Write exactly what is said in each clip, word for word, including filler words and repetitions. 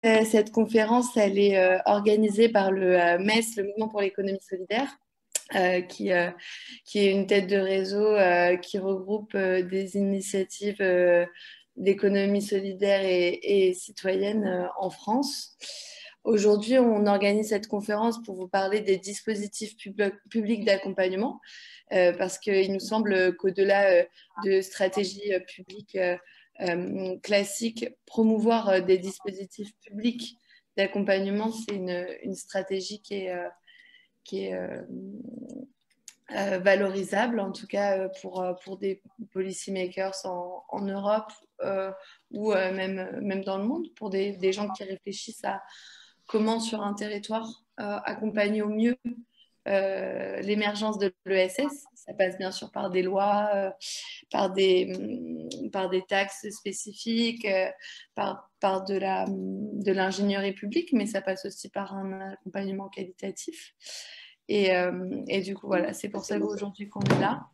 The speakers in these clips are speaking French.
Euh, Cette conférence, elle est euh, organisée par le euh, M E S, le Mouvement pour l'économie solidaire, euh, qui, euh, qui est une tête de réseau euh, qui regroupe euh, des initiatives euh, d'économie solidaire et, et citoyenne euh, en France. Aujourd'hui, on organise cette conférence pour vous parler des dispositifs pub- publics d'accompagnement, euh, parce qu'il nous semble qu'au-delà euh, de stratégies euh, publiques euh, euh, classiques, promouvoir euh, des dispositifs publics d'accompagnement, c'est une, une stratégie qui est, euh, qui est euh, euh, valorisable, en tout cas euh, pour, euh, pour des policymakers en, en Europe euh, ou euh, même, même dans le monde, pour des, des gens qui réfléchissent à comment sur un territoire euh, accompagner au mieux euh, l'émergence de l'E S S. Ça passe bien sûr par des lois, euh, par, des, mm, par des taxes spécifiques, euh, par, par de la, de l'ingénierie publique, mais ça passe aussi par un accompagnement qualitatif. Et, euh, et du coup, voilà, c'est pour ça qu'aujourd'hui qu'on est là.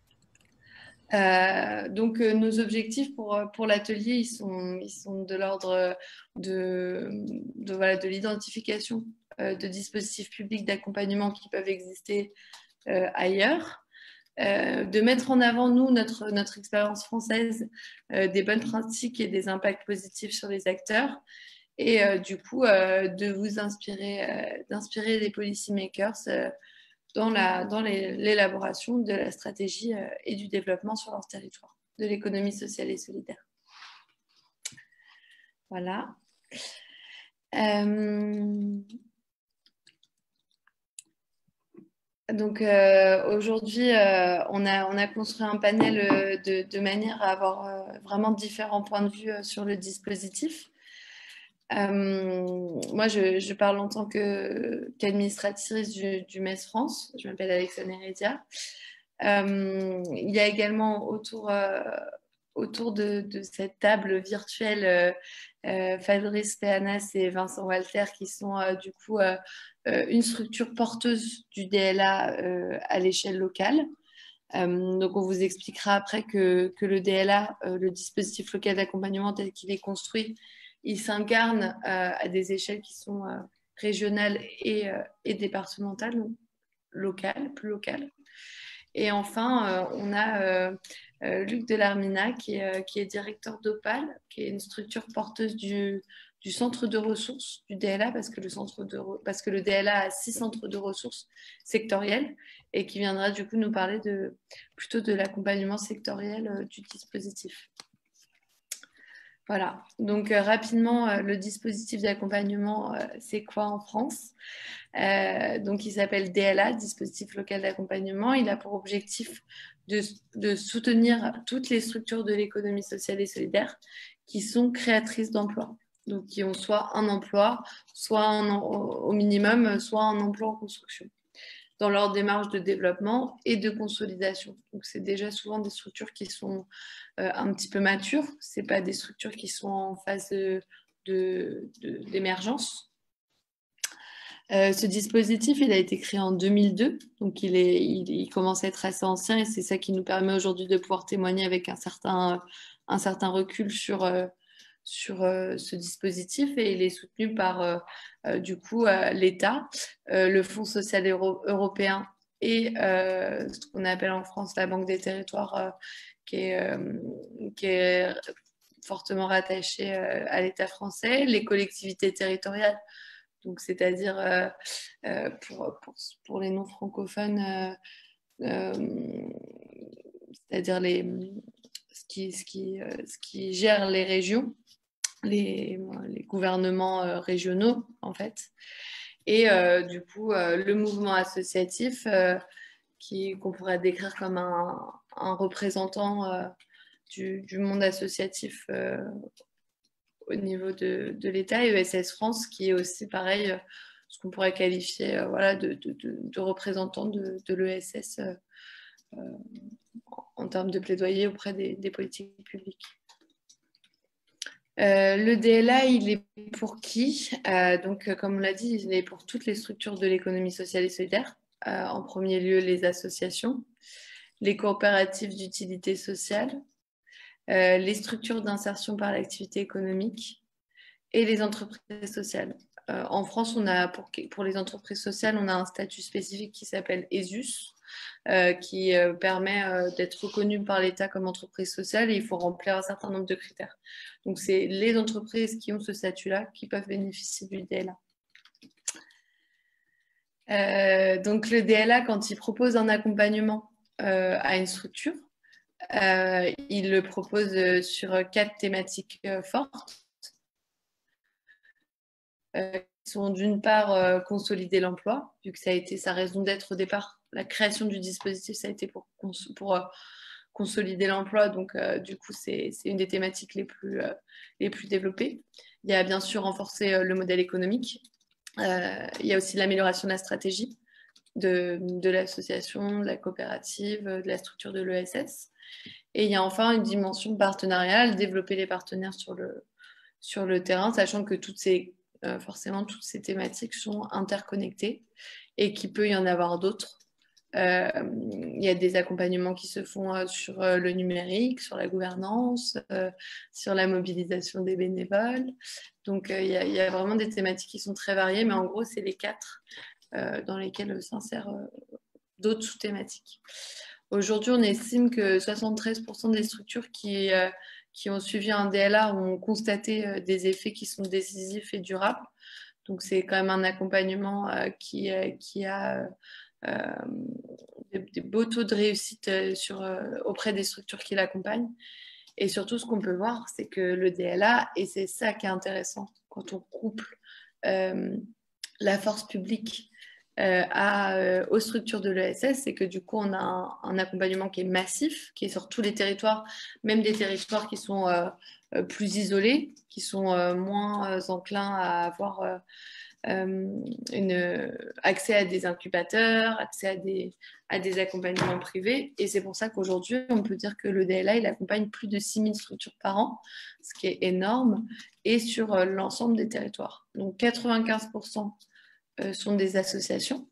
Euh, donc, euh, nos objectifs pour, euh, pour l'atelier, ils sont, ils sont de l'ordre de, de, voilà, de l'identification euh, de dispositifs publics d'accompagnement qui peuvent exister euh, ailleurs, euh, de mettre en avant, nous, notre, notre expérience française, euh, des bonnes pratiques et des impacts positifs sur les acteurs, et euh, du coup, euh, de vous inspirer, euh, d'inspirer les policymakers euh, dans la, dans les- l'élaboration de la stratégie euh, et du développement sur leur territoire, de l'économie sociale et solidaire. Voilà. Euh, donc euh, aujourd'hui, euh, on a, on a construit un panel euh, de, de manière à avoir euh, vraiment différents points de vue euh, sur le dispositif. Euh, moi, je, je parle en tant que, qu'administratrice du, du M E S France. Je m'appelle Alexandre Heredia. Euh, il y a également autour, euh, autour de, de cette table virtuelle euh, euh, Fabrice Peanas et Vincent Walter qui sont euh, du coup euh, euh, une structure porteuse du D L A euh, à l'échelle locale. Euh, donc on vous expliquera après que, que le D L A, euh, le dispositif local d'accompagnement tel qu'il est construit, il s'incarne euh, à des échelles qui sont euh, régionales et, euh, et départementales, donc locales, plus locales. Et enfin, euh, on a euh, euh, Luc Delarmina, qui est, euh, qui est directeur d'Opal, qui est une structure porteuse du, du centre de ressources du D L A, parce que le, centre de, parce que le D L A a six centres de ressources sectoriels, et qui viendra du coup nous parler de, plutôt de l'accompagnement sectoriel euh, du dispositif. Voilà, donc euh, rapidement, euh, le dispositif d'accompagnement, euh, c'est quoi en France? Euh, donc, il s'appelle D L A, Dispositif local d'accompagnement. Il a pour objectif de, de soutenir toutes les structures de l'économie sociale et solidaire qui sont créatrices d'emplois. Donc, qui ont soit un emploi, soit un, au minimum, soit un emploi en construction dans leur démarche de développement et de consolidation. Donc, c'est déjà souvent des structures qui sont euh, un petit peu matures. Ce pas des structures qui sont en phase de, de, de, d'émergence. Euh, ce dispositif, il a été créé en deux mille deux, donc il, est, il, il commence à être assez ancien et c'est ça qui nous permet aujourd'hui de pouvoir témoigner avec un certain, un certain recul sur, euh, sur euh, ce dispositif et il est soutenu par euh, euh, du coup euh, l'État, euh, le Fonds social euro européen et euh, ce qu'on appelle en France la Banque des territoires euh, qui, est, euh, qui est fortement rattachée euh, à l'État français, les collectivités territoriales donc c'est-à-dire euh, euh, pour, pour, pour, les non-francophones, euh, euh, c'est-à-dire les, ce, qui, ce, qui, euh, ce qui gère les régions, les, les gouvernements euh, régionaux en fait. Et euh, du coup, euh, le mouvement associatif euh, qui, qu'on pourrait décrire comme un, un représentant euh, du, du, monde associatif euh, au niveau de, de l'État et E S S France qui est aussi pareil, euh, ce qu'on pourrait qualifier euh, voilà, de, de, de, de représentant de, de l'E S S euh, euh, en termes de plaidoyer auprès des, des politiques publiques. Euh, le D L A, il est pour qui euh, Donc, comme on l'a dit, il est pour toutes les structures de l'économie sociale et solidaire. Euh, en premier lieu, les associations, les coopératives d'utilité sociale, euh, les structures d'insertion par l'activité économique, et les entreprises sociales. Euh, en France, on a, pour, pour les entreprises sociales, on a un statut spécifique qui s'appelle ESUS, euh, qui euh, permet euh, d'être reconnu par l'État comme entreprise sociale, et il faut remplir un certain nombre de critères. Donc, c'est les entreprises qui ont ce statut-là qui peuvent bénéficier du D L A. Euh, donc, le D L A, quand il propose un accompagnement euh, à une structure, euh, il le propose sur quatre thématiques euh, fortes. Euh, qui sont d'une part euh, consolider l'emploi, vu que ça a été sa raison d'être au départ. La création du dispositif, ça a été pour, pour euh, consolider l'emploi, donc euh, du coup, c'est une des thématiques les plus, euh, les plus développées. Il y a bien sûr renforcer euh, le modèle économique. Euh, il y a aussi l'amélioration de la stratégie de, de l'association, de la coopérative, de la structure de l'E S S. Et il y a enfin une dimension partenariale, développer les partenaires sur le, sur le terrain, sachant que toutes ces Euh, forcément, toutes ces thématiques sont interconnectées et qu'il peut y en avoir d'autres. Euh, il y a des accompagnements qui se font euh, sur euh, le numérique, sur la gouvernance, euh, sur la mobilisation des bénévoles. Donc, euh, il, y a, il y a vraiment des thématiques qui sont très variées, mais en gros, c'est les quatre euh, dans lesquelles s'insèrent euh, d'autres sous-thématiques. Aujourd'hui, on estime que soixante-treize pour cent des structures qui, euh, qui ont suivi un D L A ont constaté euh, des effets qui sont décisifs et durables. Donc, c'est quand même un accompagnement euh, qui, euh, qui a euh, des, des beaux taux de réussite euh, sur, euh, auprès des structures qui l'accompagnent. Et surtout, ce qu'on peut voir, c'est que le D L A, et c'est ça qui est intéressant quand on couple euh, la force publique euh, à, euh, aux structures de l'E S S, c'est que du coup, on a un, un accompagnement qui est massif, qui est sur tous les territoires, même des territoires qui sont euh, euh, plus isolés, qui sont euh, moins euh, enclins à avoir euh, euh, une, accès à des incubateurs, accès à des, à des accompagnements privés. Et c'est pour ça qu'aujourd'hui, on peut dire que le D L A, il accompagne plus de six mille structures par an, ce qui est énorme, et sur euh, l'ensemble des territoires. Donc quatre-vingt-quinze pour cent euh, sont des associations,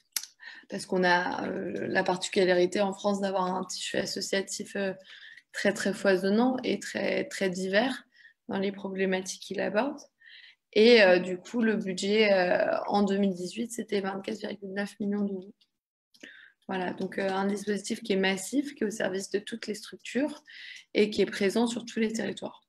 parce qu'on a euh, la particularité en France d'avoir un tissu associatif euh, très très foisonnant et très très divers dans les problématiques qu'il aborde. Et euh, du coup, le budget euh, en deux mille dix-huit, c'était vingt-quatre virgule neuf millions d'euros. Voilà, donc euh, un dispositif qui est massif, qui est au service de toutes les structures et qui est présent sur tous les territoires.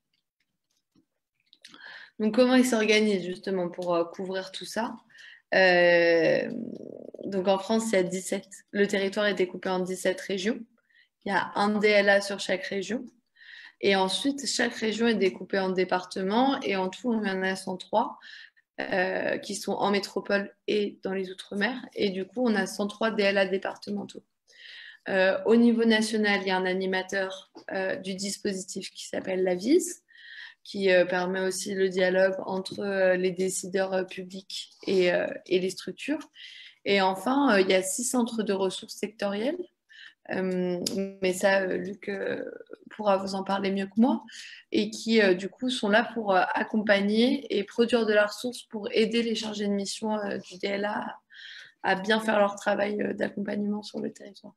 Donc, comment il s'organise justement pour euh, couvrir tout ça? Euh, donc en France, il y a dix-sept. Le territoire est découpé en dix-sept régions. Il y a un D L A sur chaque région. Et ensuite, chaque région est découpée en départements. Et en tout, on en a cent trois euh, qui sont en métropole et dans les Outre-mer. Et du coup, on a cent trois D L A départementaux. Euh, au niveau national, il y a un animateur euh, du dispositif qui s'appelle la V I S, qui euh, permet aussi le dialogue entre euh, les décideurs euh, publics et, euh, et les structures. Et enfin, euh, il y a six centres de ressources sectorielles. Euh, mais ça, euh, Luc euh, pourra vous en parler mieux que moi, et qui, euh, du coup, sont là pour euh, accompagner et produire de la ressource pour aider les chargés de mission euh, du D L A à, à bien faire leur travail euh, d'accompagnement sur le territoire.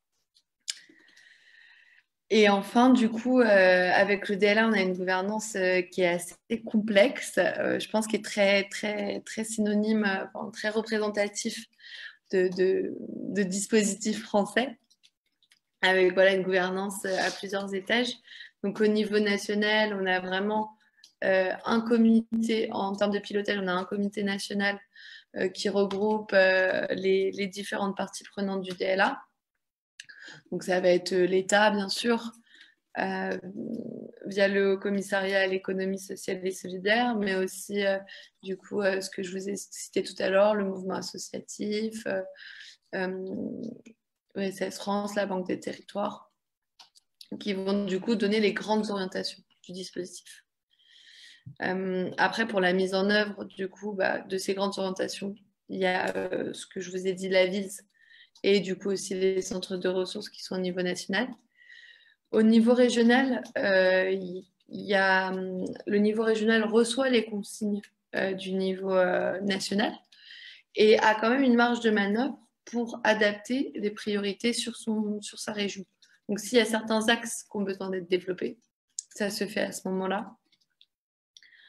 Et enfin, du coup, euh, avec le D L A, on a une gouvernance euh, qui est assez complexe, euh, je pense qui est très, très, très synonyme, euh, enfin, très représentatif de, de, de dispositifs français, avec voilà, une gouvernance à plusieurs étages. Donc au niveau national, on a vraiment euh, un comité, en termes de pilotage, on a un comité national euh, qui regroupe euh, les, les différentes parties prenantes du D L A. Donc ça va être l'État, bien sûr, euh, via le Haut Commissariat à l'économie sociale et solidaire, mais aussi, euh, du coup, euh, ce que je vous ai cité tout à l'heure, le mouvement associatif, euh, euh, E S S France, la Banque des territoires, qui vont du coup donner les grandes orientations du dispositif. Euh, après, pour la mise en œuvre du coup bah, de ces grandes orientations, il y a euh, ce que je vous ai dit, la V I S, et du coup aussi les centres de ressources qui sont au niveau national. Au niveau régional, euh, il y a, le niveau régional reçoit les consignes euh, du niveau euh, national et a quand même une marge de manœuvre pour adapter les priorités sur, son, sur sa région. Donc s'il y a certains axes qui ont besoin d'être développés, ça se fait à ce moment-là.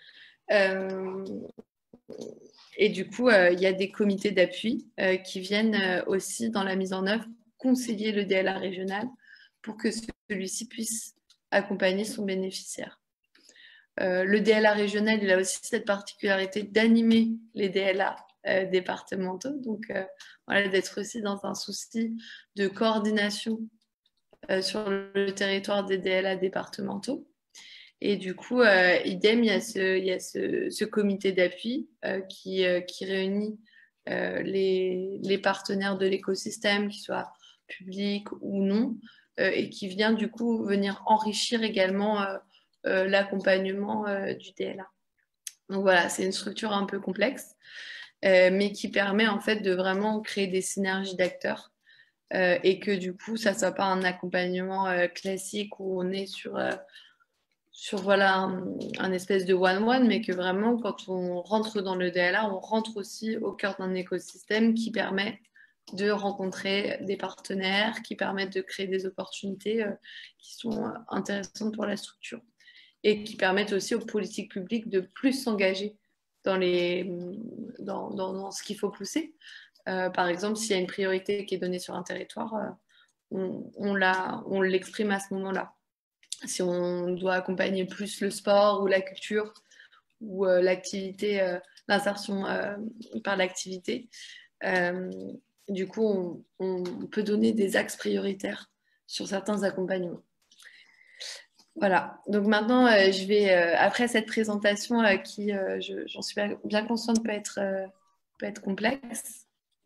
Euh, et du coup, euh, il y a des comités d'appui euh, qui viennent euh, aussi dans la mise en œuvre conseiller le D L A régional pour que celui-ci puisse accompagner son bénéficiaire. Euh, le D L A régional, il a aussi cette particularité d'animer les D L A euh, départementaux, donc euh, voilà, d'être aussi dans un souci de coordination euh, sur le territoire des D L A départementaux. Et du coup, euh, idem, il y a ce, il y a ce, ce comité d'appui euh, qui, euh, qui réunit euh, les, les partenaires de l'écosystème, qu'ils soient publics ou non, euh, et qui vient du coup venir enrichir également euh, euh, l'accompagnement euh, du D L A. Donc voilà, c'est une structure un peu complexe, euh, mais qui permet en fait de vraiment créer des synergies d'acteurs euh, et que du coup, ça ne soit pas un accompagnement euh, classique où on est sur... Euh, sur voilà, un, un espèce de one-one, mais que vraiment, quand on rentre dans le D L A, on rentre aussi au cœur d'un écosystème qui permet de rencontrer des partenaires, qui permettent de créer des opportunités euh, qui sont intéressantes pour la structure et qui permettent aussi aux politiques publiques de plus s'engager dans, les, dans, dans, dans ce qu'il faut pousser. Euh, par exemple, s'il y a une priorité qui est donnée sur un territoire, euh, on, on, la, on l'exprime à ce moment-là. Si on doit accompagner plus le sport ou la culture ou euh, l'activité, euh, l'insertion euh, par l'activité, euh, du coup, on, on, peut donner des axes prioritaires sur certains accompagnements. Voilà, donc maintenant, euh, je vais, euh, après cette présentation euh, qui, euh, je, j'en suis bien consciente, peut être, euh, peut être complexe,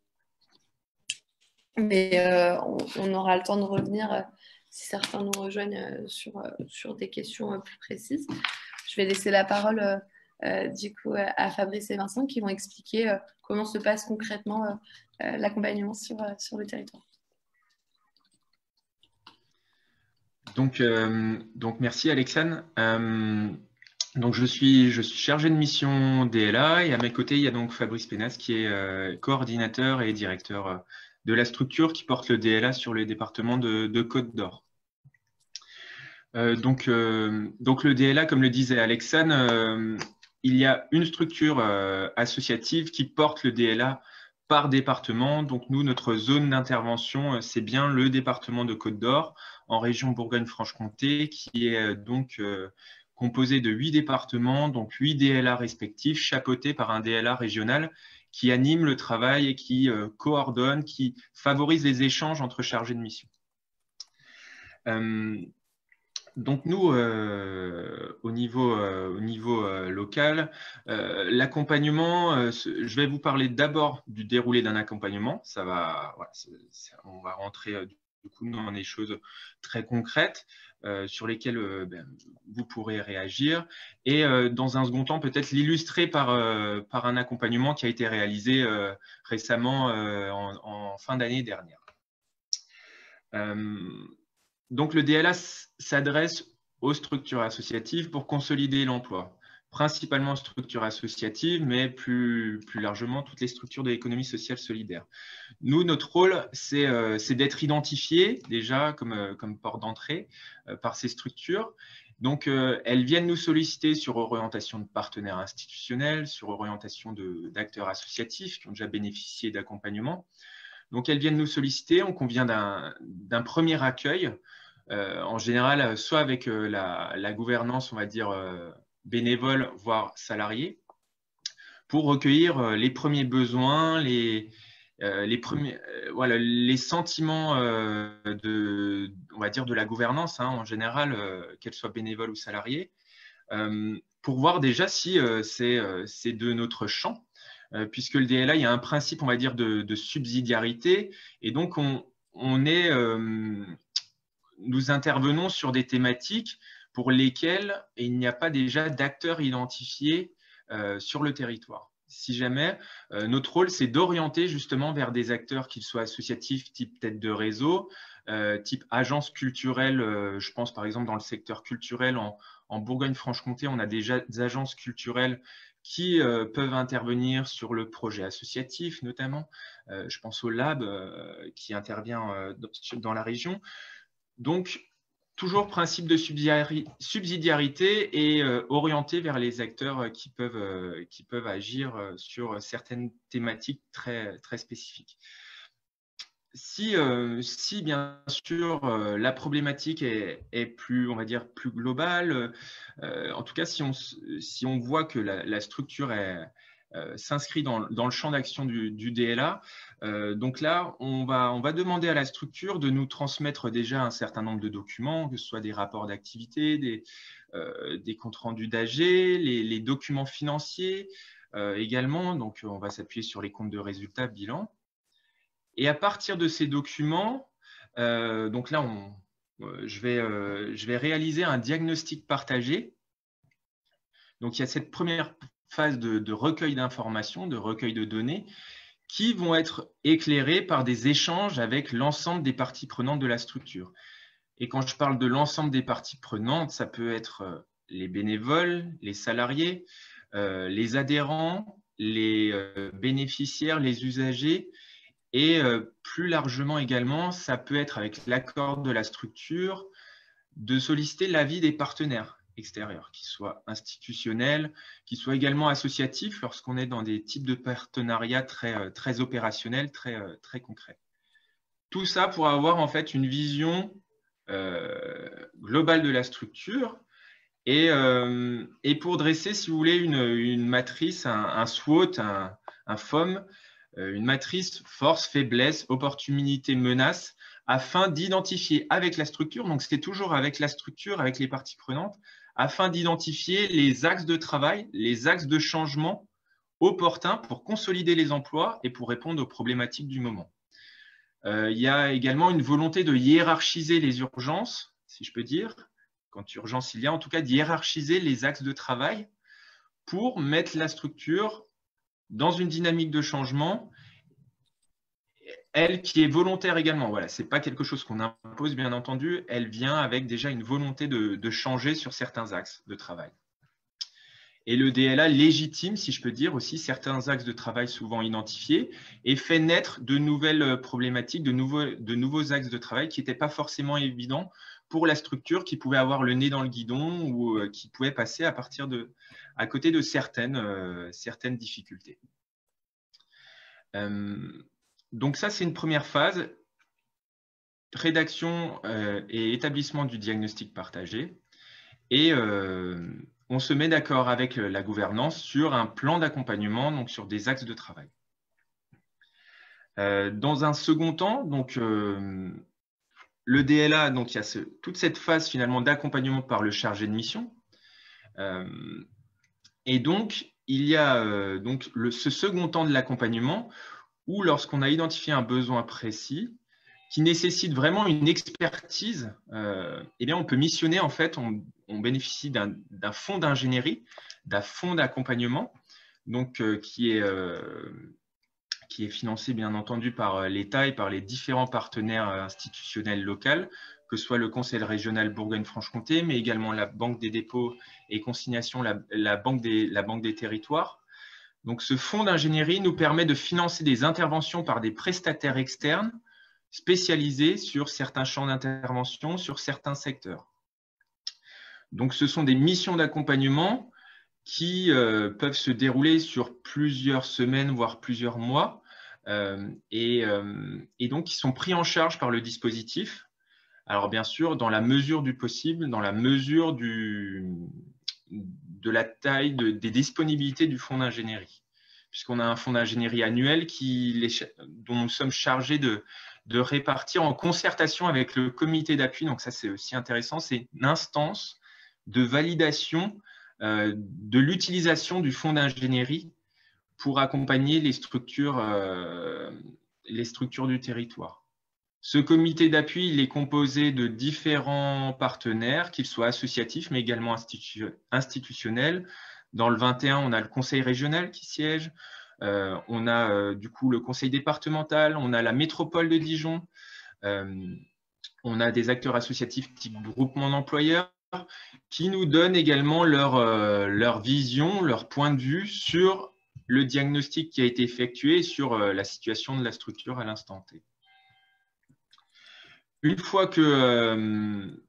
mais euh, on, on, aura le temps de revenir euh, si certains nous rejoignent euh, sur, euh, sur des questions euh, plus précises. Je vais laisser la parole euh, euh, du coup à Fabrice et Vincent qui vont expliquer euh, comment se passe concrètement euh, euh, l'accompagnement sur, euh, sur le territoire. Donc, euh, donc merci Alexane. Euh, donc je suis, je suis chargé de mission D L A et à mes côtés il y a donc Fabrice Pénas qui est euh, coordinateur et directeur euh, de la structure qui porte le D L A sur le département de, de Côte d'Or. Euh, donc, euh, donc le D L A, comme le disait Alexane, euh, il y a une structure euh, associative qui porte le D L A par département. Donc nous, notre zone d'intervention, c'est bien le département de Côte d'Or, en région Bourgogne-Franche-Comté, qui est euh, donc euh, composé de huit départements, donc huit D L A respectifs, chapeautés par un D L A régional qui anime le travail et qui euh, coordonne, qui favorise les échanges entre chargés de mission. Euh, Donc nous, euh, au niveau, euh, au niveau euh, local, euh, l'accompagnement, euh, je vais vous parler d'abord du déroulé d'un accompagnement. Ça va, voilà, c'est, c'est, on va rentrer euh, du coup dans des choses très concrètes euh, sur lesquelles euh, ben, vous pourrez réagir. Et euh, dans un second temps, peut-être l'illustrer par, euh, par un accompagnement qui a été réalisé euh, récemment euh, en, en fin d'année dernière. Euh, Donc, le D L A s'adresse aux structures associatives pour consolider l'emploi, principalement structures associatives, mais plus, plus largement toutes les structures de l'économie sociale solidaire. Nous, notre rôle, c'est euh, d'être identifiés déjà comme, euh, comme port d'entrée euh, par ces structures. Donc, euh, elles viennent nous solliciter sur orientation de partenaires institutionnels, sur orientation d'acteurs associatifs qui ont déjà bénéficié d'accompagnement. Donc, elles viennent nous solliciter, on convient d'un premier accueil, euh, en général, soit avec euh, la, la gouvernance, on va dire, euh, bénévole, voire salariée, pour recueillir euh, les premiers besoins, les, euh, les, premiers, euh, voilà, les sentiments euh, de, on va dire, de la gouvernance, hein, en général, euh, qu'elle soit bénévole ou salariée, euh, pour voir déjà si euh, c'est euh, de notre champ. Euh, puisque le D L A, il y a un principe, on va dire, de, de subsidiarité, et donc on, on est, euh, nous intervenons sur des thématiques pour lesquelles il n'y a pas déjà d'acteurs identifiés euh, sur le territoire. Si jamais, euh, notre rôle, c'est d'orienter justement vers des acteurs, qu'ils soient associatifs, type tête de réseau, euh, type agence culturelle. Euh, je pense par exemple dans le secteur culturel, en, en Bourgogne-Franche-Comté, on a déjà des agences culturelles qui euh, peuvent intervenir sur le projet associatif notamment. Euh, je pense au Lab euh, qui intervient euh, dans la région. Donc, toujours principe de subsidiarité et euh, orienté vers les acteurs qui peuvent, euh, qui peuvent agir sur certaines thématiques très, très spécifiques. Si, euh, si bien sûr euh, la problématique est, est plus, on va dire, plus globale, euh, en tout cas si on, si on voit que la, la structure est, euh, s'inscrit dans, dans le champ d'action du, du D L A, euh, donc là on va, on va demander à la structure de nous transmettre déjà un certain nombre de documents, que ce soit des rapports d'activité, des, euh, des comptes rendus d'A G, les, les documents financiers euh, également, donc on va s'appuyer sur les comptes de résultats, bilan. Et à partir de ces documents, euh, donc là, on, euh, je, vais, euh, je vais réaliser un diagnostic partagé. Donc, il y a cette première phase de, de recueil d'informations, de recueil de données, qui vont être éclairées par des échanges avec l'ensemble des parties prenantes de la structure. Et quand je parle de l'ensemble des parties prenantes, ça peut être les bénévoles, les salariés, euh, les adhérents, les euh, bénéficiaires, les usagers. Et euh, plus largement également, ça peut être avec l'accord de la structure de solliciter l'avis des partenaires extérieurs, qu'ils soient institutionnels, qu'ils soient également associatifs lorsqu'on est dans des types de partenariats très, très opérationnels, très, très concrets. Tout ça pour avoir en fait une vision euh, globale de la structure et, euh, et pour dresser, si vous voulez, une, une matrice, un, un SWOT, un, un F O M, une matrice force, faiblesse, opportunité, menace, afin d'identifier avec la structure, donc c'est toujours avec la structure, avec les parties prenantes, afin d'identifier les axes de travail, les axes de changement opportuns pour consolider les emplois et pour répondre aux problématiques du moment. Euh, il y a également une volonté de hiérarchiser les urgences, si je peux dire, quand urgence il y a, en tout cas, de hiérarchiser les axes de travail pour mettre la structure dans une dynamique de changement, elle qui est volontaire également. Voilà, ce n'est pas quelque chose qu'on impose, bien entendu, elle vient avec déjà une volonté de, de changer sur certains axes de travail. Et le D L A légitime, si je peux dire, aussi certains axes de travail souvent identifiés et fait naître de nouvelles problématiques, de nouveaux, de nouveaux axes de travail qui n'étaient pas forcément évidents pour la structure, qui pouvait avoir le nez dans le guidon ou euh, qui pouvait passer à, partir de, à côté de certaines, euh, certaines difficultés. Euh, donc ça, c'est une première phase, rédaction euh, et établissement du diagnostic partagé. Et euh, on se met d'accord avec la gouvernance sur un plan d'accompagnement, donc sur des axes de travail. Euh, dans un second temps, donc, euh, le D L A, donc, il y a ce, toute cette phase finalement d'accompagnement par le chargé de mission. Euh, et donc, il y a euh, donc le, ce second temps de l'accompagnement où lorsqu'on a identifié un besoin précis qui nécessite vraiment une expertise, euh, eh bien on peut missionner, en fait, on, on bénéficie d'un fonds d'ingénierie, d'un fonds d'accompagnement, donc euh, qui est, euh, qui est financé bien entendu par l'État et par les différents partenaires institutionnels locaux, que ce soit le Conseil régional Bourgogne-Franche-Comté, mais également la Banque des dépôts et consignations, la, la, banque des, la Banque des territoires. Donc, ce fonds d'ingénierie nous permet de financer des interventions par des prestataires externes spécialisés sur certains champs d'intervention, sur certains secteurs. Donc, ce sont des missions d'accompagnement qui euh, peuvent se dérouler sur plusieurs semaines, voire plusieurs mois, euh, et, euh, et donc qui sont pris en charge par le dispositif. Alors, bien sûr, dans la mesure du possible, dans la mesure du, de la taille de, des disponibilités du fonds d'ingénierie, puisqu'on a un fonds d'ingénierie annuel qui les, dont nous sommes chargés de, de répartir en concertation avec le comité d'appui. Donc ça, c'est aussi intéressant, c'est une instance de validation euh, de l'utilisation du fonds d'ingénierie pour accompagner les structures, euh, les structures du territoire. Ce comité d'appui, il est composé de différents partenaires, qu'ils soient associatifs, mais également institu institutionnels. Dans le vingt et un, on a le conseil régional qui siège, euh, on a euh, du coup le conseil départemental, on a la métropole de Dijon, euh, on a des acteurs associatifs type groupement d'employeurs qui nous donnent également leur, euh, leur vision, leur point de vue sur le diagnostic qui a été effectué et sur euh, la situation de la structure à l'instant T. Une fois que, euh,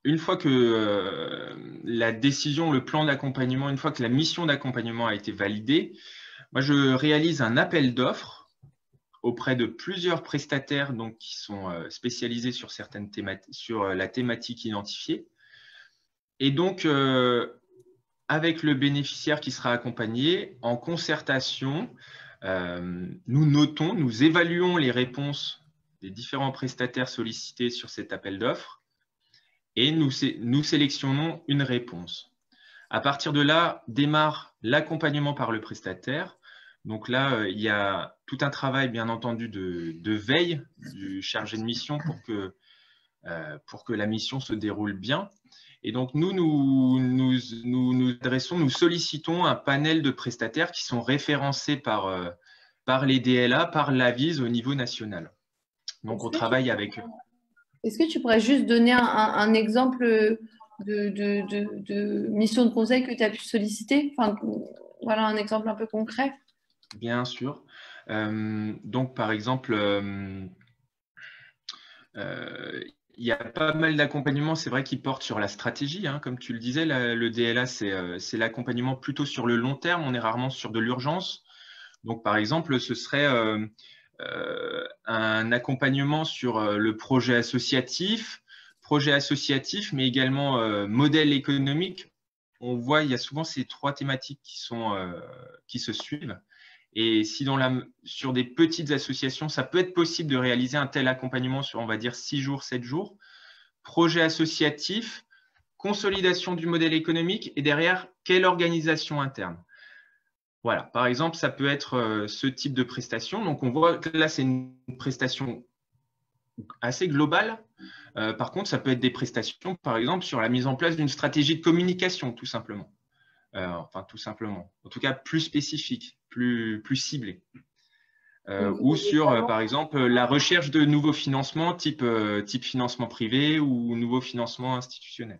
une fois que euh, la décision, le plan d'accompagnement, une fois que la mission d'accompagnement a été validée, moi, je réalise un appel d'offres auprès de plusieurs prestataires donc, qui sont euh, spécialisés sur, certaines thématiques, sur euh, la thématique identifiée. Et donc, euh, avec le bénéficiaire qui sera accompagné, en concertation, euh, nous notons, nous évaluons les réponses des différents prestataires sollicités sur cet appel d'offres et nous, nous sélectionnons une réponse. À partir de là, démarre l'accompagnement par le prestataire. Donc là, euh, il y a tout un travail, bien entendu, de, de veille du chargé de mission pour que, euh, pour que la mission se déroule bien. Et donc, nous, nous nous, nous, nous adressons, nous sollicitons un panel de prestataires qui sont référencés par, euh, par les D L A, par l'A V I S au niveau national. Donc, on travaille avec eux. Est-ce que tu pourrais juste donner un, un, un exemple de, de, de, de mission de conseil que tu as pu solliciter? Enfin, voilà un exemple un peu concret. Bien sûr. Euh, donc, par exemple, euh, euh, il y a pas mal d'accompagnements, c'est vrai, qui portent sur la stratégie. Hein, comme tu le disais, la, le D L A, c'est euh, l'accompagnement plutôt sur le long terme. On est rarement sur de l'urgence. Donc, par exemple, ce serait euh, euh, un accompagnement sur euh, le projet associatif, projet associatif, mais également euh, modèle économique. On voit, il y a souvent ces trois thématiques qui, sont, euh, qui se suivent. Et si dans la, sur des petites associations, ça peut être possible de réaliser un tel accompagnement sur, on va dire, six jours, sept jours. Projet associatif, consolidation du modèle économique et derrière, quelle organisation interne? Voilà, par exemple, ça peut être euh, ce type de prestation. Donc, on voit que là, c'est une prestation assez globale. Euh, par contre, ça peut être des prestations, par exemple, sur la mise en place d'une stratégie de communication, tout simplement. Euh, enfin, tout simplement. En tout cas, plus spécifique, plus, plus ciblée. Euh, ou sur, euh, par exemple, la recherche de nouveaux financements, type, euh, type financement privé ou nouveaux financements institutionnels.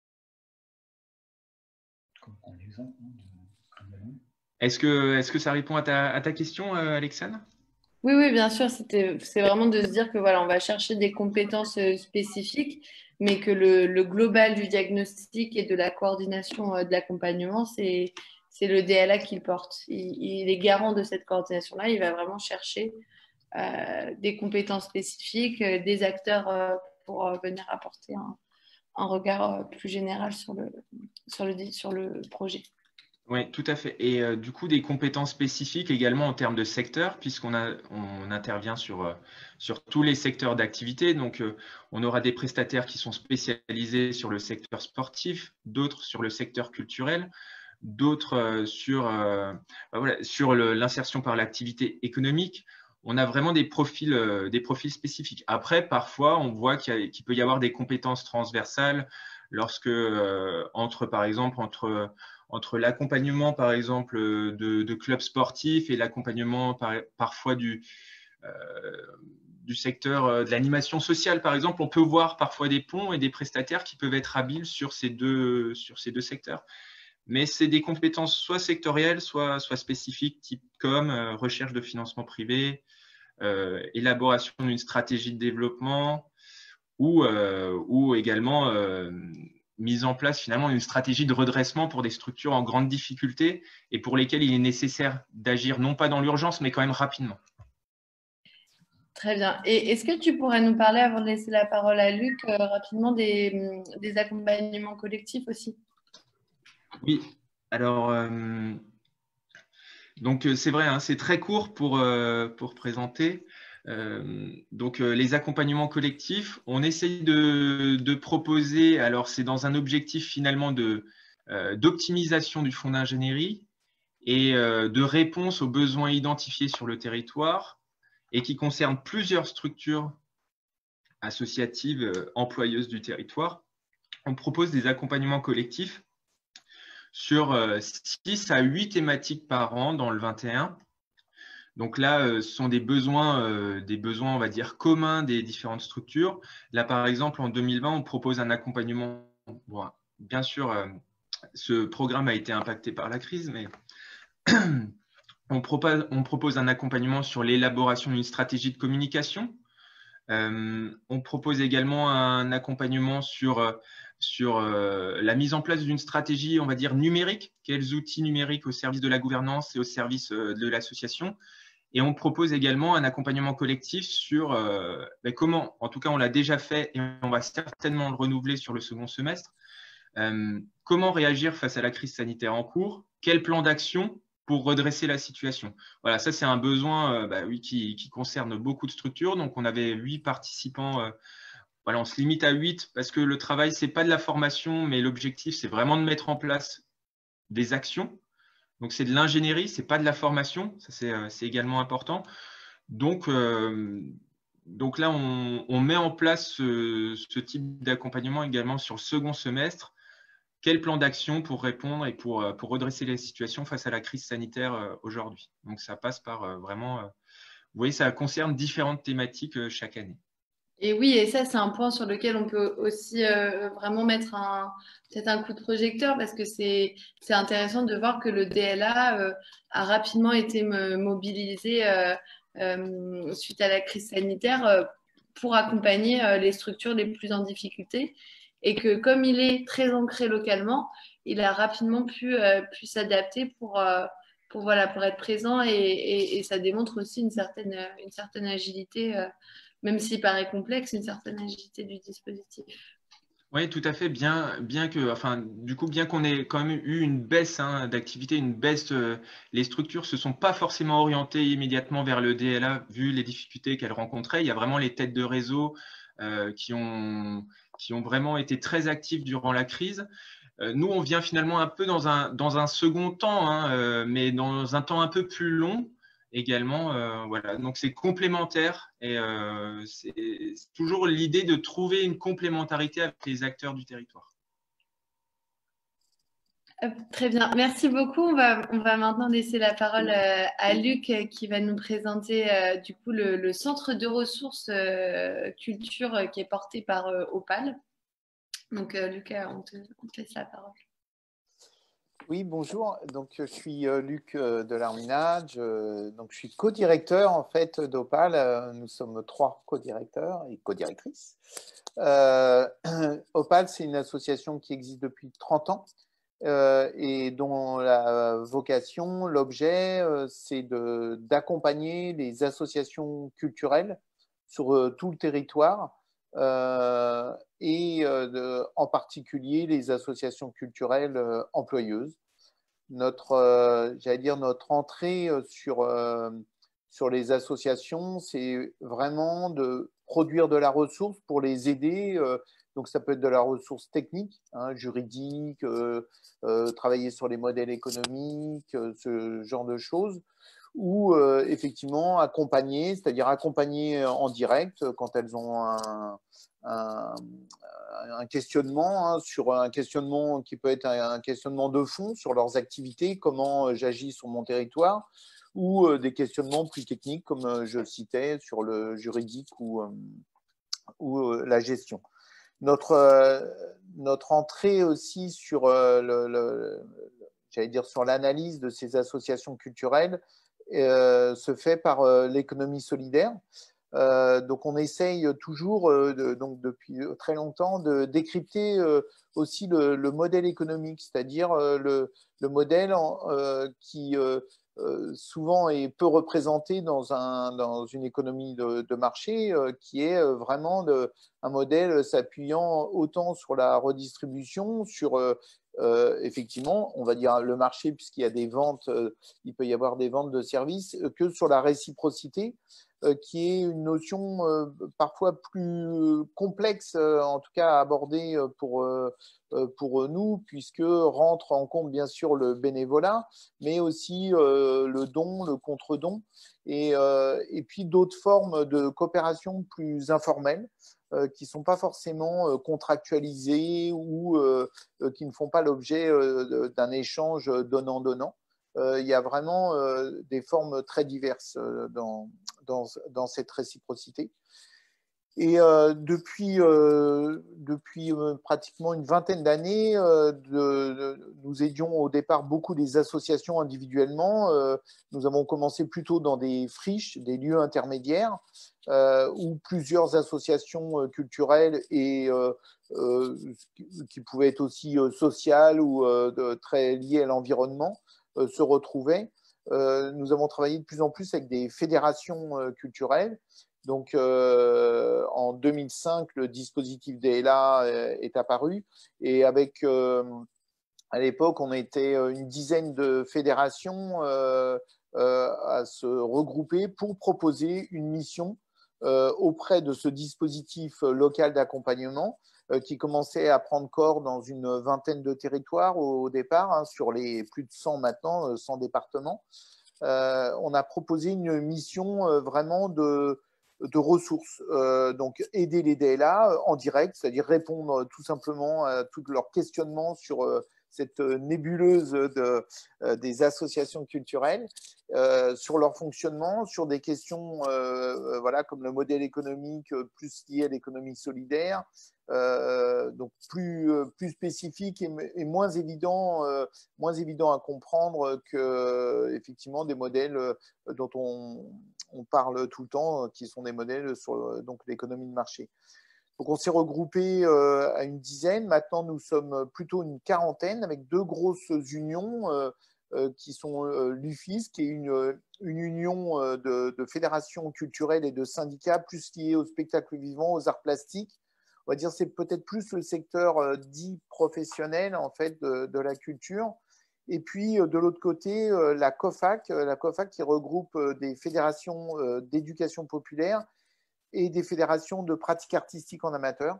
Est-ce que, est-ce que ça répond à ta, à ta question, euh, Alexandre? Oui, oui, bien sûr. C'est vraiment de se dire que voilà, on va chercher des compétences euh, spécifiques, mais que le, le global du diagnostic et de la coordination euh, de l'accompagnement, c'est c'est le D L A qui le porte. Il, il est garant de cette coordination-là. Il va vraiment chercher euh, des compétences spécifiques, euh, des acteurs euh, pour euh, venir apporter un, un regard euh, plus général sur le, sur le, sur le projet. Oui, tout à fait. Et euh, du coup, des compétences spécifiques également en termes de secteur, puisqu'on a, on intervient sur, euh, sur tous les secteurs d'activité. Donc, euh, on aura des prestataires qui sont spécialisés sur le secteur sportif, d'autres sur le secteur culturel, d'autres euh, sur, euh, bah voilà, sur l'insertion par l'activité économique. On a vraiment des profils, euh, des profils spécifiques. Après, parfois, on voit qu'il qu'il peut y avoir des compétences transversales lorsque, euh, entre, par exemple, entre entre l'accompagnement, par exemple, de, de clubs sportifs et l'accompagnement par, parfois du, euh, du secteur de l'animation sociale, par exemple, on peut voir parfois des ponts et des prestataires qui peuvent être habiles sur ces deux, sur ces deux secteurs. Mais c'est des compétences soit sectorielles, soit, soit spécifiques, type comme euh, recherche de financement privé, euh, élaboration d'une stratégie de développement ou, euh, ou également euh, mise en place finalement une stratégie de redressement pour des structures en grande difficulté et pour lesquelles il est nécessaire d'agir non pas dans l'urgence, mais quand même rapidement. Très bien. Et est-ce que tu pourrais nous parler, avant de laisser la parole à Luc, euh, rapidement des, des accompagnements collectifs aussi? Oui, alors, euh, donc c'est vrai, hein, c'est très court pour, euh, pour présenter. Euh, donc, euh, les accompagnements collectifs, on essaye de, de proposer, alors c'est dans un objectif finalement de, euh, d'optimisation du fonds d'ingénierie et euh, de réponse aux besoins identifiés sur le territoire et qui concernent plusieurs structures associatives euh, employeuses du territoire. On propose des accompagnements collectifs sur euh, six à huit thématiques par an dans le vingt et un. Donc là, euh, ce sont des besoins, euh, des besoins, on va dire, communs des différentes structures. Là, par exemple, en deux mille vingt, on propose un accompagnement. Bon, bien sûr, euh, ce programme a été impacté par la crise, mais on propose, on propose un accompagnement sur l'élaboration d'une stratégie de communication, Euh, on propose également un accompagnement sur, sur euh, la mise en place d'une stratégie, on va dire, numérique. Quels outils numériques au service de la gouvernance et au service euh, de l'association? Et on propose également un accompagnement collectif sur euh, ben comment, en tout cas on l'a déjà fait et on va certainement le renouveler sur le second semestre, euh, comment réagir face à la crise sanitaire en cours, quel plan d'action pour redresser la situation. Voilà, ça c'est un besoin euh, bah, oui, qui, qui concerne beaucoup de structures. Donc on avait huit participants, euh, voilà, on se limite à huit parce que le travail, c'est pas de la formation, mais l'objectif c'est vraiment de mettre en place des actions. Donc c'est de l'ingénierie, c'est pas de la formation, ça c'est euh, également important. Donc, euh, donc là, on, on, met en place ce, ce type d'accompagnement également sur le second semestre. Quel plan d'action pour répondre et pour, pour redresser les situations face à la crise sanitaire aujourd'hui? Donc ça passe par vraiment, vous voyez, ça concerne différentes thématiques chaque année. Et oui, et ça, c'est un point sur lequel on peut aussi euh, vraiment mettre un, peut-être un coup de projecteur parce que c'est, c'est intéressant de voir que le D L A euh, a rapidement été mobilisé euh, euh, suite à la crise sanitaire euh, pour accompagner euh, les structures les plus en difficulté et que comme il est très ancré localement, il a rapidement pu, euh, pu s'adapter pour, euh, pour, voilà, pour être présent et, et, et ça démontre aussi une certaine, une certaine agilité. Euh, même s'il paraît complexe, une certaine agilité du dispositif. Oui, tout à fait. Bien, bien que, enfin, du coup, bien qu'on ait quand même eu une baisse hein, d'activité, une baisse, euh, les structures se sont pas forcément orientées immédiatement vers le D L A vu les difficultés qu'elles rencontraient. Il y a vraiment les têtes de réseau euh, qui ont, qui ont vraiment été très actives durant la crise. Euh, nous, on vient finalement un peu dans un, dans un second temps, hein, euh, mais dans un temps un peu plus long également. Euh, voilà. Donc, c'est complémentaire et euh, c'est toujours l'idée de trouver une complémentarité avec les acteurs du territoire. Très bien, merci beaucoup. On va, on va maintenant laisser la parole euh, à Luc euh, qui va nous présenter euh, du coup le, le centre de ressources euh, culture euh, qui est porté par euh, Opal. Donc euh, Lucas, on te, on te laisse la parole. Oui, bonjour. Donc, je suis euh, Luc euh, Delarminade. Je, donc, je suis co-directeur en fait d'Opal. Euh, nous sommes trois co-directeurs et co-directrices. Euh, Opal, c'est une association qui existe depuis trente ans euh, et dont la vocation, l'objet, euh, c'est d'accompagner les associations culturelles sur euh, tout le territoire. Euh, et euh, de, en particulier les associations culturelles euh, employeuses. Notre, euh, j'allais dire notre entrée sur, euh, sur les associations, c'est vraiment de produire de la ressource pour les aider. Euh, donc ça peut être de la ressource technique, hein, juridique, euh, euh, travailler sur les modèles économiques, euh, ce genre de choses, ou euh, effectivement accompagner, c'est-à-dire accompagner en direct quand elles ont un, un, un questionnement hein, sur un questionnement qui peut être un questionnement de fond sur leurs activités, comment j'agis sur mon territoire, ou euh, des questionnements plus techniques comme euh, je citais sur le juridique ou, euh, ou euh, la gestion. Notre, euh, notre entrée aussi sur euh, le, le, j'allais dire sur l'analyse de ces associations culturelles euh, se fait par euh, l'économie solidaire. Euh, donc on essaye toujours, euh, de, donc depuis très longtemps, de décrypter euh, aussi le, le modèle économique, c'est-à-dire euh, le, le modèle en, euh, qui euh, euh, souvent est peu représenté dans, un, dans une économie de, de marché, euh, qui est vraiment de, un modèle s'appuyant autant sur la redistribution, sur euh, euh, effectivement, on va dire le marché, puisqu'il y a des ventes, euh, il peut y avoir des ventes de services, que sur la réciprocité, euh, qui est une notion euh, parfois plus complexe, euh, en tout cas à aborder pour, euh, pour nous, puisque rentre en compte bien sûr le bénévolat, mais aussi euh, le don, le contre-don, et, euh, et puis d'autres formes de coopération plus informelles, Euh, qui ne sont pas forcément euh, contractualisés ou euh, euh, qui ne font pas l'objet euh, d'un échange donnant-donnant. Euh, il y a vraiment euh, des formes très diverses euh, dans, dans, dans cette réciprocité. Et euh, depuis, euh, depuis euh, pratiquement une vingtaine d'années, euh, nous aidions au départ beaucoup des associations individuellement. Euh, nous avons commencé plutôt dans des friches, des lieux intermédiaires, euh, où plusieurs associations euh, culturelles et euh, euh, qui pouvaient être aussi euh, sociales ou euh, de, très liées à l'environnement euh, se retrouvaient. Euh, nous avons travaillé de plus en plus avec des fédérations euh, culturelles. Donc, euh, en deux mille cinq, le dispositif D L A est apparu et avec, euh, à l'époque, on était une dizaine de fédérations euh, euh, à se regrouper pour proposer une mission euh, auprès de ce dispositif local d'accompagnement euh, qui commençait à prendre corps dans une vingtaine de territoires au départ, hein, sur les plus de cent maintenant, cent départements. Euh, on a proposé une mission euh, vraiment de de ressources, euh, donc aider les D L A en direct, c'est-à-dire répondre tout simplement à tous leurs questionnements sur euh, cette nébuleuse de, euh, des associations culturelles, euh, sur leur fonctionnement, sur des questions euh, voilà, comme le modèle économique plus lié à l'économie solidaire, euh, donc plus, plus spécifique et, et moins, évident, euh, moins évident à comprendre que effectivement des modèles dont on, on parle tout le temps, qui sont des modèles sur donc l'économie de marché. Donc on s'est regroupé euh, à une dizaine. Maintenant, nous sommes plutôt une quarantaine avec deux grosses unions euh, euh, qui sont euh, l'U F I S, qui est une, une union de, de fédérations culturelles et de syndicats plus liés au spectacle vivant, aux arts plastiques. On va dire c'est peut-être plus le secteur euh, dit professionnel en fait de, de la culture. Et puis de l'autre côté, euh, la COFAC, la COFAC qui regroupe euh, des fédérations euh, d'éducation populaire et des fédérations de pratiques artistiques en amateur,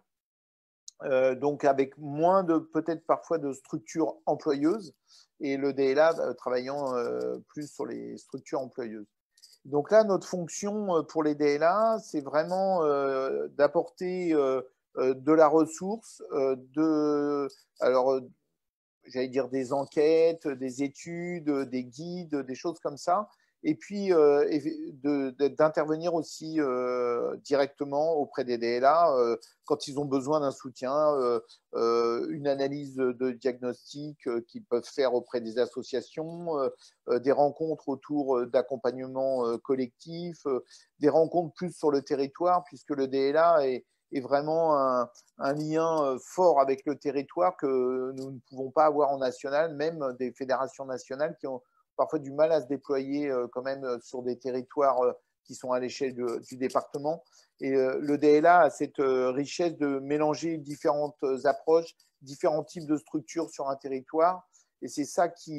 euh, donc avec moins de peut-être parfois de structures employeuses et le D L A euh, travaillant euh, plus sur les structures employeuses. Donc là, notre fonction pour les D L A, c'est vraiment euh, d'apporter euh, de la ressource, euh, de, alors j'allais dire des enquêtes, des études, des guides, des choses comme ça, et puis euh, d'intervenir aussi euh, directement auprès des D L A euh, quand ils ont besoin d'un soutien, euh, euh, une analyse de diagnostic euh, qu'ils peuvent faire auprès des associations, euh, des rencontres autour d'accompagnement euh, collectif, euh, des rencontres plus sur le territoire, puisque le D L A est, est vraiment un, un lien fort avec le territoire que nous ne pouvons pas avoir en national, même des fédérations nationales qui ont parfois du mal à se déployer quand même sur des territoires qui sont à l'échelle du département. Et le D L A a cette richesse de mélanger différentes approches, différents types de structures sur un territoire. Et c'est ça qui,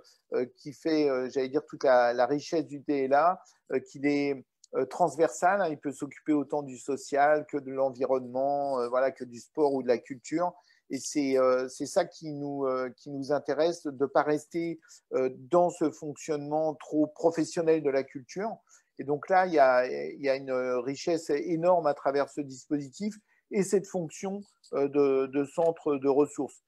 qui fait, j'allais dire, toute la, la richesse du D L A, qu'il est transversal, hein, il peut s'occuper autant du social que de l'environnement, euh, voilà, que du sport ou de la culture. Et c'est euh, ça qui nous, euh, qui nous intéresse, de ne pas rester euh, dans ce fonctionnement trop professionnel de la culture. Et donc là, il y a, il y a une richesse énorme à travers ce dispositif et cette fonction euh, de, de centre de ressources.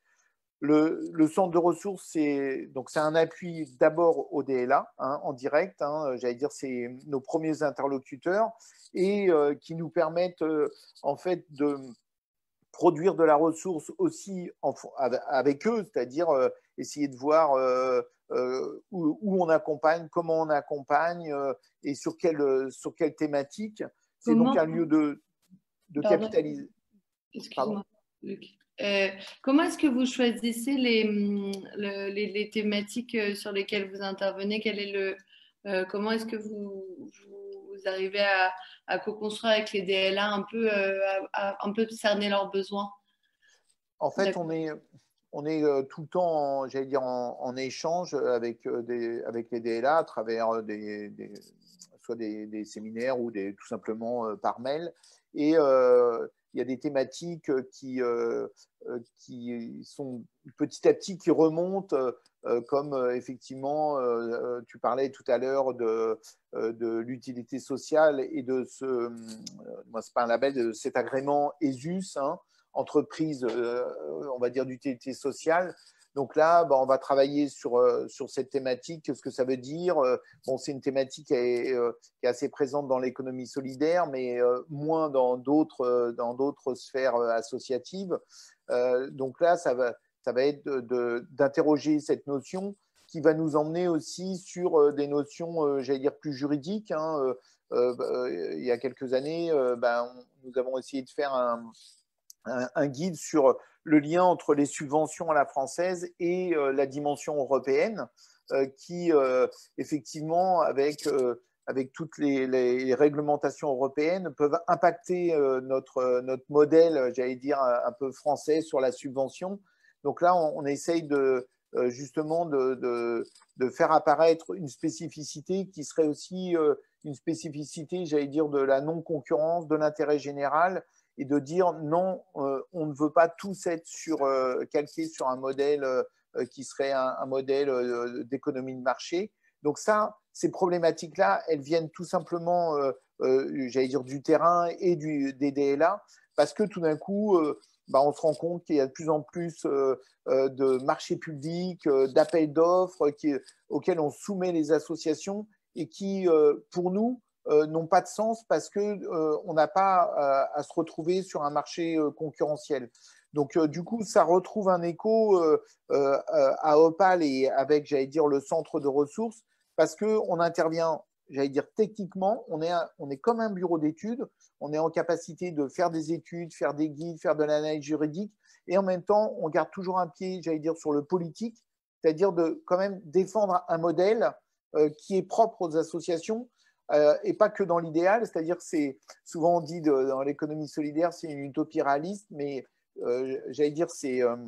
Le, le centre de ressources, c'est un appui d'abord au D L A, hein, en direct, hein, j'allais dire, c'est nos premiers interlocuteurs, et euh, qui nous permettent euh, en fait de produire de la ressource aussi en, avec eux, c'est-à-dire euh, essayer de voir euh, euh, où, où on accompagne, comment on accompagne euh, et sur quelle, sur quelle thématique. C'est donc un lieu de, de capitaliser. Excuse-moi, Luc. Euh, comment est-ce que vous choisissez les, les, les thématiques sur lesquelles vous intervenez? Quel est le, euh, comment est-ce que vous, vous arrivez à, à co-construire avec les D L A un peu, euh, à, à un peu cerner leurs besoins? En fait, on est, on est tout le temps, j'allais dire, en, en échange avec, des, avec les D L A à travers des, des, soit des, des séminaires ou des, tout simplement par mail. Et euh, il y a des thématiques qui, euh, qui sont petit à petit qui remontent, euh, comme euh, effectivement, euh, tu parlais tout à l'heure de, euh, de l'utilité sociale et de ce, euh, moi c'est pas un label, de cet agrément E S U S, hein, entreprise, euh, on va dire, d'utilité sociale. Donc là, bah, on va travailler sur, euh, sur cette thématique, ce que ça veut dire. Euh, bon, c'est une thématique qui est, euh, qui est assez présente dans l'économie solidaire, mais euh, moins dans d'autres euh, dans d'autres sphères euh, associatives. Euh, donc là, ça va, ça va être de, de, d'interroger cette notion qui va nous emmener aussi sur euh, des notions, euh, j'allais dire, plus juridiques. Hein. Euh, euh, il y a quelques années, euh, ben, on, nous avons essayé de faire un, un, un guide sur le lien entre les subventions à la française et euh, la dimension européenne, euh, qui, euh, effectivement, avec, euh, avec toutes les, les, les réglementations européennes, peuvent impacter euh, notre, notre modèle, j'allais dire, un peu français sur la subvention. Donc là, on, on essaye de, euh, justement de, de, de faire apparaître une spécificité qui serait aussi euh, une spécificité, j'allais dire, de la non-concurrence, de l'intérêt général, et de dire non, euh, on ne veut pas tous être sur, euh, calqués sur un modèle euh, qui serait un, un modèle euh, d'économie de marché. Donc ça, ces problématiques-là, elles viennent tout simplement, euh, euh, j'allais dire, du terrain et du, des D L A, parce que tout d'un coup, euh, bah, on se rend compte qu'il y a de plus en plus euh, euh, de marchés publics, euh, d'appels d'offres qui, auxquels on soumet les associations et qui, euh, pour nous, Euh, n'ont pas de sens parce qu'on euh, n'a pas à, à se retrouver sur un marché euh, concurrentiel. Donc, euh, du coup, ça retrouve un écho euh, euh, à Opale et avec, j'allais dire, le centre de ressources parce qu'on intervient, j'allais dire, techniquement. On est, un, on est comme un bureau d'études. On est en capacité de faire des études, faire des guides, faire de l'analyse juridique et en même temps, on garde toujours un pied, j'allais dire, sur le politique, c'est-à-dire de quand même défendre un modèle euh, qui est propre aux associations. Euh, et pas que dans l'idéal, c'est-à-dire que c'est souvent on dit de, dans l'économie solidaire, c'est une utopie réaliste, mais euh, j'allais dire c'est euh,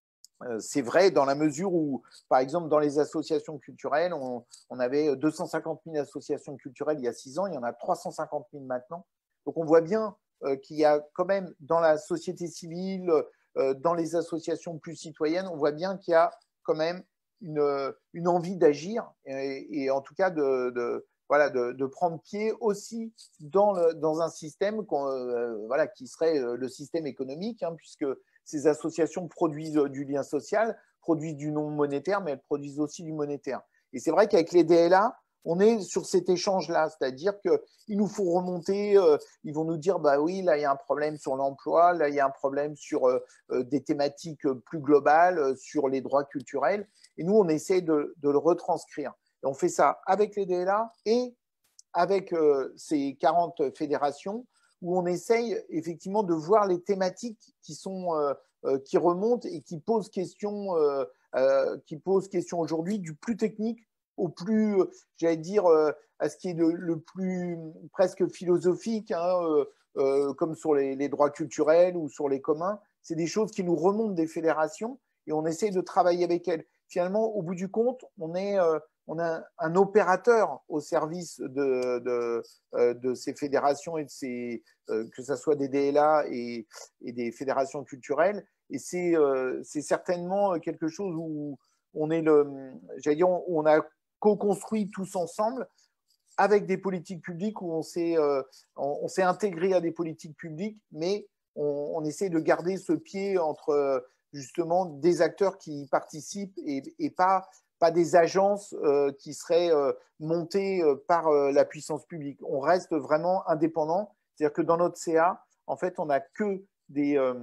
c'est vrai dans la mesure où, par exemple, dans les associations culturelles, on, on avait deux cent cinquante mille associations culturelles il y a six ans, il y en a trois cent cinquante mille maintenant. Donc on voit bien euh, qu'il y a quand même dans la société civile, euh, dans les associations plus citoyennes, on voit bien qu'il y a quand même une, une envie d'agir et, et en tout cas de, de voilà, de, de, prendre pied aussi dans, le, dans un système euh, voilà, qui serait le système économique, hein, puisque ces associations produisent du lien social, produisent du non monétaire, mais elles produisent aussi du monétaire. Et c'est vrai qu'avec les D L A, on est sur cet échange-là, c'est-à-dire qu'ils nous font remonter, euh, ils vont nous dire, bah oui, là, il y a un problème sur l'emploi, là, il y a un problème sur euh, des thématiques plus globales, euh, sur les droits culturels, et nous, on essaie de, de le retranscrire. Et on fait ça avec les D L A et avec euh, ces quarante fédérations où on essaye effectivement de voir les thématiques qui, sont, euh, euh, qui remontent et qui posent question, euh, euh, qui posent question aujourd'hui du plus technique au plus, euh, j'allais dire, euh, à ce qui est de, le plus presque philosophique, hein, euh, euh, comme sur les, les droits culturels ou sur les communs. C'est des choses qui nous remontent des fédérations et on essaye de travailler avec elles. Finalement, au bout du compte, on est… Euh, on a un opérateur au service de, de, de ces fédérations et de ces, que ce soit des D L A et, et des fédérations culturelles. Et c'est, c'est certainement quelque chose où on est le, j'allais dire, où on a co-construit tous ensemble avec des politiques publiques où on s'est, on, on s'est intégré à des politiques publiques, mais on, on essaie de garder ce pied entre justement des acteurs qui participent et, et pas pas des agences euh, qui seraient euh, montées euh, par euh, la puissance publique. On reste vraiment indépendant. C'est-à-dire que dans notre C A, en fait, on n'a que des, euh,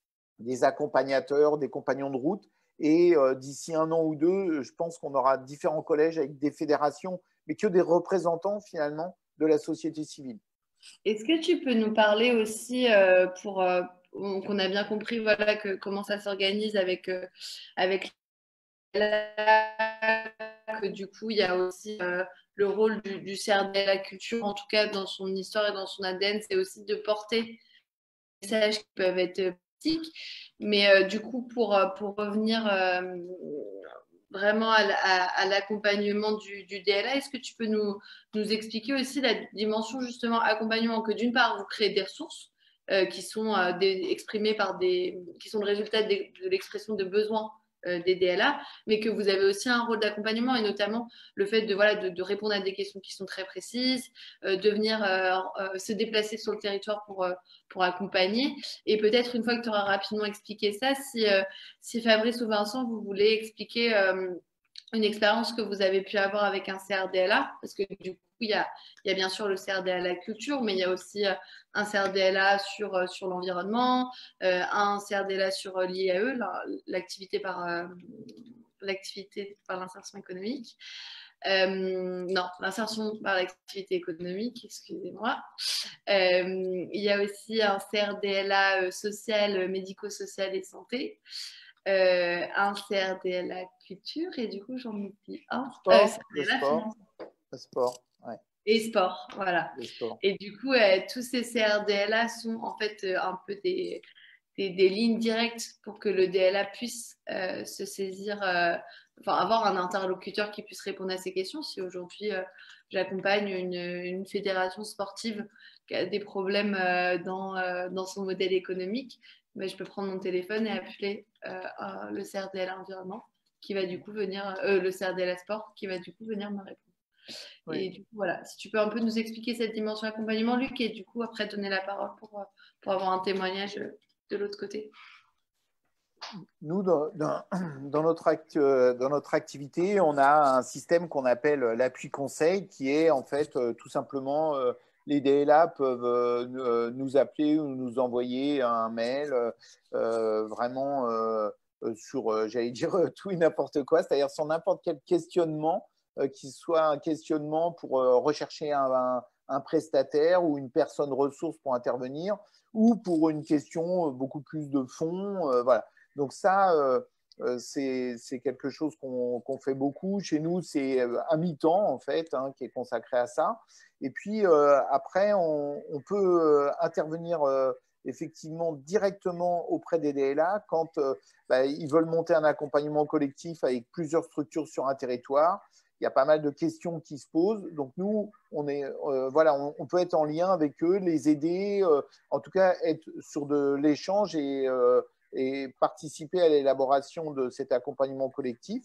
des accompagnateurs, des compagnons de route. Et euh, d'ici un an ou deux, je pense qu'on aura différents collèges avec des fédérations, mais que des représentants finalement de la société civile. Est-ce que tu peux nous parler aussi euh, pour euh, qu'on a bien compris voilà, que, comment ça s'organise avec, euh, avec que du coup, il y a aussi euh, le rôle du, du C R D à la culture, en tout cas dans son histoire et dans son A D N, c'est aussi de porter des messages qui peuvent être politiques. Mais euh, du coup, pour, pour revenir euh, vraiment à, à, à l'accompagnement du, du D L A, est-ce que tu peux nous, nous expliquer aussi la dimension justement accompagnement, que d'une part, vous créez des ressources euh, qui sont euh, des, exprimées par des, qui sont le résultat de, de l'expression de besoins euh, des D L A, mais que vous avez aussi un rôle d'accompagnement et notamment le fait de, voilà, de, de répondre à des questions qui sont très précises, euh, de venir euh, euh, se déplacer sur le territoire pour, euh, pour accompagner. Et peut-être une fois que tu auras rapidement expliqué ça, si, euh, si Fabrice ou Vincent, vous voulez expliquer euh, une expérience que vous avez pu avoir avec un C R D L A, parce que du coup, il y a, il y a bien sûr le C R D L A culture, mais il y a aussi euh, un C R D L A sur, euh, sur l'environnement, euh, un C R D L A sur euh, l'I A E, l'activité par, euh, l'activité par l'insertion économique. Euh, non, l'insertion par l'activité économique, excusez-moi. Euh, il y a aussi un C R D L A euh, social, médico-social et santé. Euh, un C R D L A culture et du coup j'en oublie un. Sport, Euh, C R D L A le sport, finance. le sport, ouais. Et sport, voilà. Le sport. Et du coup, euh, tous ces C R D L A sont en fait euh, un peu des, des, des lignes directes pour que le D L A puisse euh, se saisir, euh, enfin avoir un interlocuteur qui puisse répondre à ces questions. Si aujourd'hui euh, j'accompagne une, une fédération sportive qui a des problèmes euh, dans, euh, dans son modèle économique, ben, je peux prendre mon téléphone et appeler euh, le C R D L A environnement qui va du coup venir, euh, le C R D L A sport qui va du coup venir me répondre. Oui. Et du coup, voilà, si tu peux un peu nous expliquer cette dimension accompagnement, Luc, et du coup, après, donner la parole pour, pour avoir un témoignage de l'autre côté. Nous, dans, dans, dans, notre act, dans notre activité, on a un système qu'on appelle l'appui conseil, qui est en fait tout simplement, les D L A peuvent nous appeler ou nous envoyer un mail euh, vraiment euh, sur, j'allais dire, tout et n'importe quoi, c'est-à-dire sur n'importe quel questionnement, euh, qui soit un questionnement pour euh, rechercher un, un, un prestataire ou une personne ressource pour intervenir, ou pour une question beaucoup plus de fond, euh, voilà. Donc ça, euh, c'est quelque chose qu'on qu'on fait beaucoup. Chez nous, c'est un mi-temps, en fait, hein, qui est consacré à ça. Et puis, euh, après, on, on peut euh, intervenir euh, effectivement directement auprès des D L A quand euh, bah, ils veulent monter un accompagnement collectif avec plusieurs structures sur un territoire. Il y a pas mal de questions qui se posent. Donc, nous, on, est, euh, voilà, on, on peut être en lien avec eux, les aider, euh, en tout cas, être sur de l'échange et... Euh, et participer à l'élaboration de cet accompagnement collectif.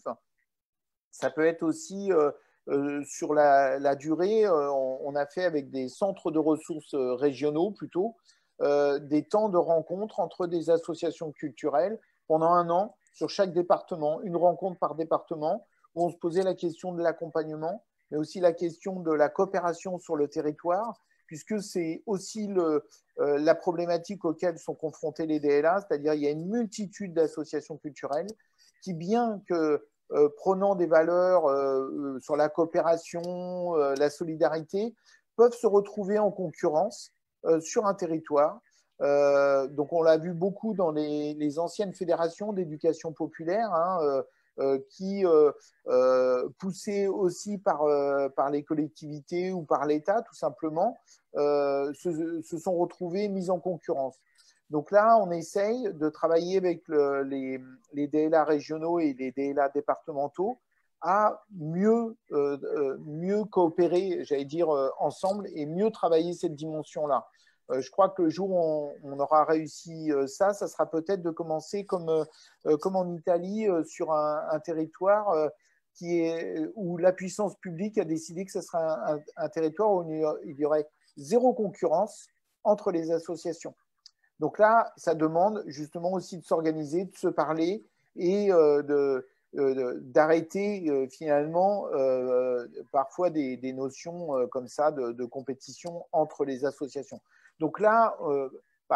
Ça peut être aussi euh, euh, sur la, la durée, euh, on, on a fait avec des centres de ressources régionaux plutôt, euh, des temps de rencontre entre des associations culturelles pendant un an sur chaque département, une rencontre par département, où on se posait la question de l'accompagnement, mais aussi la question de la coopération sur le territoire, puisque c'est aussi le, euh, la problématique auquel sont confrontés les D L A, c'est-à-dire il y a une multitude d'associations culturelles qui, bien que euh, prenant des valeurs euh, sur la coopération, euh, la solidarité, peuvent se retrouver en concurrence euh, sur un territoire. Euh, donc on l'a vu beaucoup dans les, les anciennes fédérations d'éducation populaire, hein, euh, Euh, qui, euh, euh, poussés aussi par, euh, par les collectivités ou par l'État, tout simplement, euh, se, se sont retrouvés mis en concurrence. Donc là, on essaye de travailler avec le, les, les D L A régionaux et les D L A départementaux à mieux, euh, mieux coopérer, j'allais dire, ensemble et mieux travailler cette dimension-là. Euh, je crois que le jour où on, on aura réussi euh, ça, ça sera peut-être de commencer comme, euh, comme en Italie, euh, sur un, un territoire euh, qui est, où la puissance publique a décidé que ce sera un, un, un territoire où il y aurait zéro concurrence entre les associations. Donc là, ça demande justement aussi de s'organiser, de se parler et euh, de, euh, d'arrêter euh, finalement euh, parfois des, des notions euh, comme ça de, de compétition entre les associations. Donc là, euh,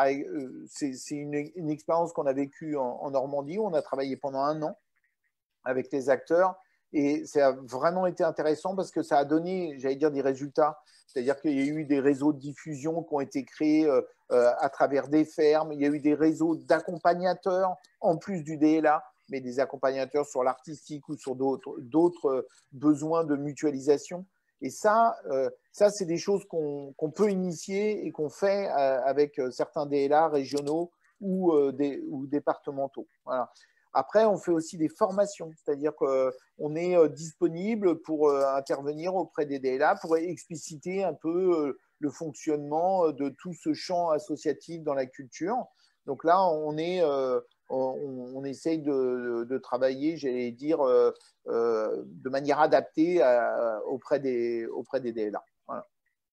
c'est une, une expérience qu'on a vécue en, en Normandie, où on a travaillé pendant un an avec les acteurs. Et ça a vraiment été intéressant parce que ça a donné, j'allais dire, des résultats. C'est-à-dire qu'il y a eu des réseaux de diffusion qui ont été créés euh, à travers des fermes. Il y a eu des réseaux d'accompagnateurs, en plus du D L A, mais des accompagnateurs sur l'artistique ou sur d'autres besoins de mutualisation. Et ça, euh, ça c'est des choses qu'on qu'on peut initier et qu'on fait euh, avec certains D L A régionaux ou, euh, des, ou départementaux. Voilà. Après, on fait aussi des formations, c'est-à-dire qu'on est disponible pour intervenir auprès des D L A pour expliciter un peu le fonctionnement de tout ce champ associatif dans la culture. Donc là, on est, on est essaye de, de travailler, j'allais dire, euh, euh, de manière adaptée à, auprès, des, auprès des D L A. Voilà.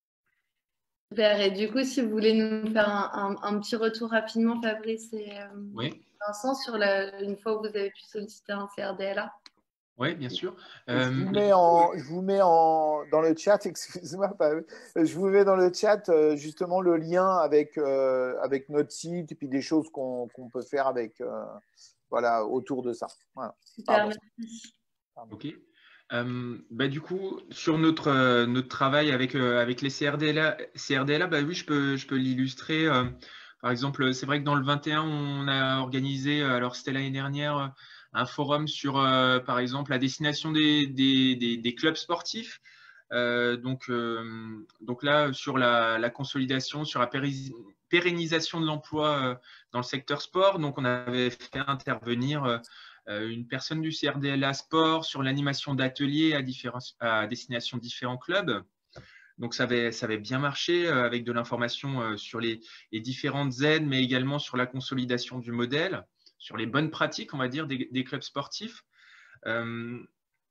Super. Et du coup, si vous voulez nous faire un, un, un petit retour rapidement, Fabrice et euh, Oui. Vincent, sur la, une fois où vous avez pu solliciter un C R D L A. Oui, bien sûr. Euh, je vous mets, en, je vous mets en, dans le chat, excusez-moi, je vous mets dans le chat euh, justement le lien avec, euh, avec notre site et puis des choses qu'on qu'on peut faire avec, euh, voilà, autour de ça. Voilà. Super, merci. Pardon. Ok. Euh, bah, du coup, sur notre, euh, notre travail avec, euh, avec les C R D L A, C R D L A bah, oui, je peux, je peux l'illustrer. Euh, par exemple, c'est vrai que dans le vingt et un, on a organisé, alors c'était l'année dernière, un forum sur, euh, par exemple, la destination des, des, des, des clubs sportifs. Euh, donc, euh, donc là, sur la, la consolidation, sur la pérennisation de l'emploi euh, dans le secteur sport, donc on avait fait intervenir euh, une personne du C R D L A Sport sur l'animation d'ateliers à, à destination de différents clubs. Donc, ça avait, ça avait bien marché euh, avec de l'information euh, sur les, les différentes aides, mais également sur la consolidation du modèle, sur les bonnes pratiques, on va dire, des, des clubs sportifs. Euh,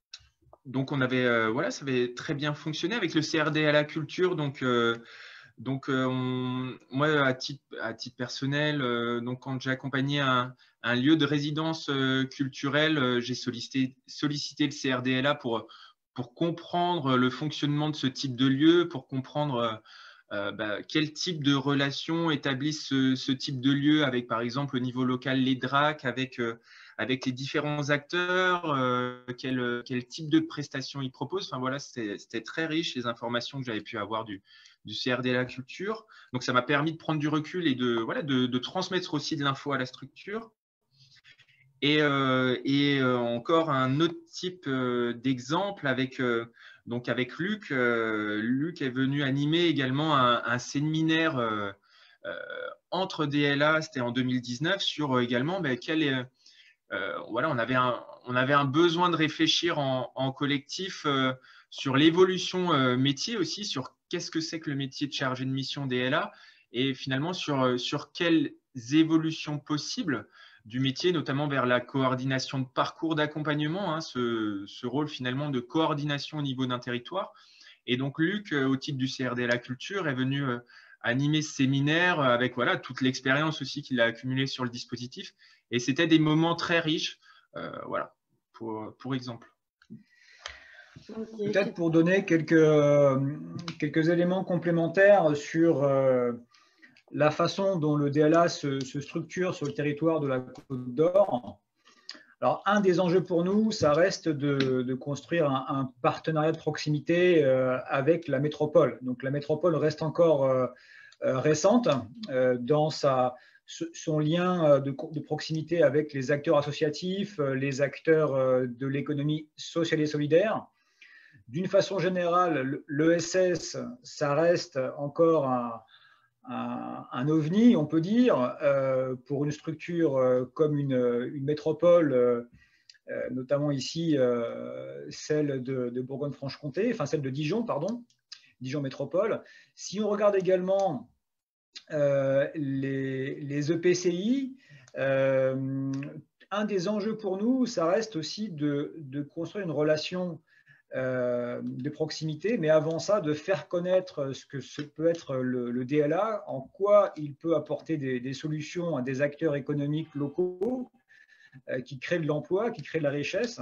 donc, on avait, euh, voilà, ça avait très bien fonctionné avec le C R D L A Culture. Donc, euh, donc euh, on, moi, à titre, à titre personnel, euh, donc quand j'ai accompagné un, un lieu de résidence euh, culturelle, euh, j'ai sollicité, sollicité le C R D L A pour, pour comprendre le fonctionnement de ce type de lieu, pour comprendre euh, bah, quel type de relations établissent ce, ce type de lieu avec, par exemple, au niveau local, les D R A C, avec, euh, avec les différents acteurs, euh, quel, quel type de prestations ils proposent. Enfin, voilà, c'était très riche, les informations que j'avais pu avoir du, du C R D L A Culture. Donc, ça m'a permis de prendre du recul et de, voilà, de, de transmettre aussi de l'info à la structure. Et, euh, et euh, encore un autre type euh, d'exemple avec, euh, donc avec Luc. Euh, Luc est venu animer également un, un séminaire euh, euh, entre D L A, c'était en deux mille dix-neuf, sur euh, également ben, quel est, euh, voilà, on avait, un, on avait un besoin de réfléchir en, en collectif euh, sur l'évolution euh, métier aussi, sur qu'est-ce que c'est que le métier de chargé de mission D L A et finalement sur, sur quelles évolutions possibles du métier, notamment vers la coordination de parcours d'accompagnement, hein, ce, ce rôle finalement de coordination au niveau d'un territoire. Et donc Luc, au titre du C R D L A Culture, est venu euh, animer ce séminaire avec voilà, toute l'expérience aussi qu'il a accumulée sur le dispositif. Et c'était des moments très riches, euh, voilà, pour, pour exemple. Okay. Peut-être pour donner quelques, euh, quelques éléments complémentaires sur euh, la façon dont le D L A se, se structure sur le territoire de la Côte d'Or. Alors, un des enjeux pour nous, ça reste de, de construire un, un partenariat de proximité euh, avec la métropole. Donc, la métropole reste encore euh, euh, récente euh, dans sa, son lien de, de proximité avec les acteurs associatifs, les acteurs de l'économie sociale et solidaire. D'une façon générale, l'E S S, ça reste encore un, un, un ovni, on peut dire, euh, pour une structure euh, comme une, une métropole, euh, notamment ici euh, celle de, de Bourgogne-Franche-Comté, enfin celle de Dijon, pardon, Dijon Métropole. Si on regarde également euh, les, les E P C I, euh, un des enjeux pour nous, ça reste aussi de, de construire une relation Euh, de proximité, mais avant ça, de faire connaître ce que ce peut être le, le D L A, en quoi il peut apporter des, des solutions à des acteurs économiques locaux euh, qui créent de l'emploi, qui créent de la richesse.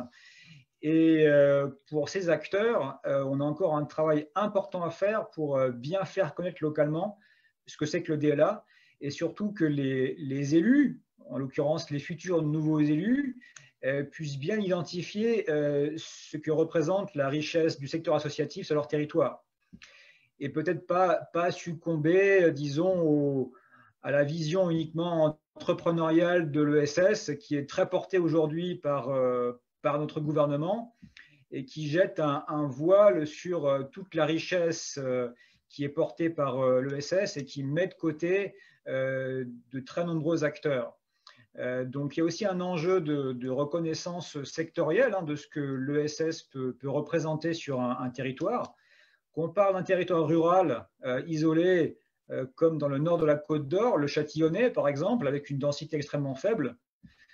Et euh, pour ces acteurs, euh, on a encore un travail important à faire pour euh, bien faire connaître localement ce que c'est que le D L A, et surtout que les, les élus, en l'occurrence les futurs nouveaux élus, Euh, puissent bien identifier euh, ce que représente la richesse du secteur associatif sur leur territoire. Et peut-être pas, pas succomber, disons, au, à la vision uniquement entrepreneuriale de l'E S S, qui est très portée aujourd'hui par, euh, par notre gouvernement et qui jette un, un voile sur euh, toute la richesse euh, qui est portée par euh, l'E S S et qui met de côté euh, de très nombreux acteurs. Euh, donc, il y a aussi un enjeu de, de reconnaissance sectorielle hein, de ce que l'E S S peut, peut représenter sur un, un territoire. Qu'on parle d'un territoire rural euh, isolé, euh, comme dans le nord de la Côte d'Or, le Châtillonnais, par exemple, avec une densité extrêmement faible,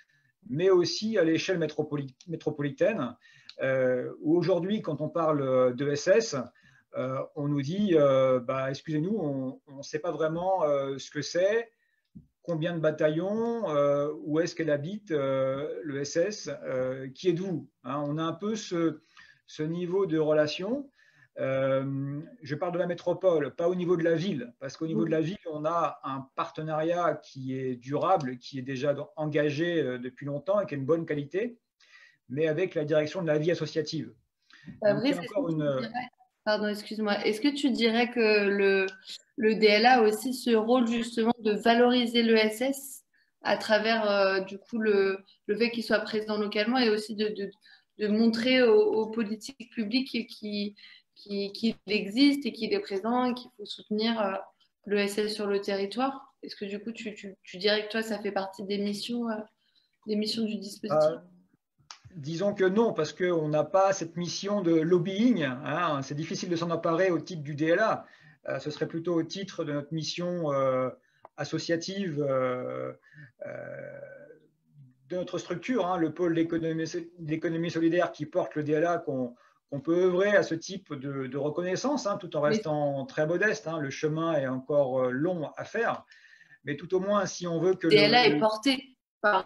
mais aussi à l'échelle métropoli métropolitaine, euh, où aujourd'hui, quand on parle d'E S S, euh, on nous dit, euh, bah, excusez-nous, on ne sait pas vraiment euh, ce que c'est, combien de bataillons, euh, où est-ce qu'elle habite, euh, le S S, euh, qui êtes-vous, hein, on a un peu ce, ce niveau de relation. Euh, je parle de la métropole, pas au niveau de la ville, parce qu'au niveau de la ville, on a un partenariat qui est durable, qui est déjà engagé depuis longtemps et qui a une bonne qualité, mais avec la direction de la vie associative. Donc, il y a encore une... Pardon, excuse-moi. Est-ce que tu dirais que le, le D L A a aussi ce rôle justement de valoriser l'E S S à travers euh, du coup le, le fait qu'il soit présent localement et aussi de, de, de montrer aux, aux politiques publiques qu'il qui, qui existe et qu'il est présent et qu'il faut soutenir euh, l'E S S sur le territoire? Est-ce que du coup tu, tu, tu dirais que toi ça fait partie des missions, euh, des missions du dispositif? euh... Disons que non, parce qu'on n'a pas cette mission de lobbying. Hein, c'est difficile de s'en emparer au titre du D L A. Euh, ce serait plutôt au titre de notre mission euh, associative euh, euh, de notre structure, hein, le pôle d'économie solidaire qui porte le D L A, qu'on qu'on peut œuvrer à ce type de, de reconnaissance, hein, tout en restant mais... très modeste. Hein, le chemin est encore long à faire, mais tout au moins, si on veut que le D L A le, est porté par...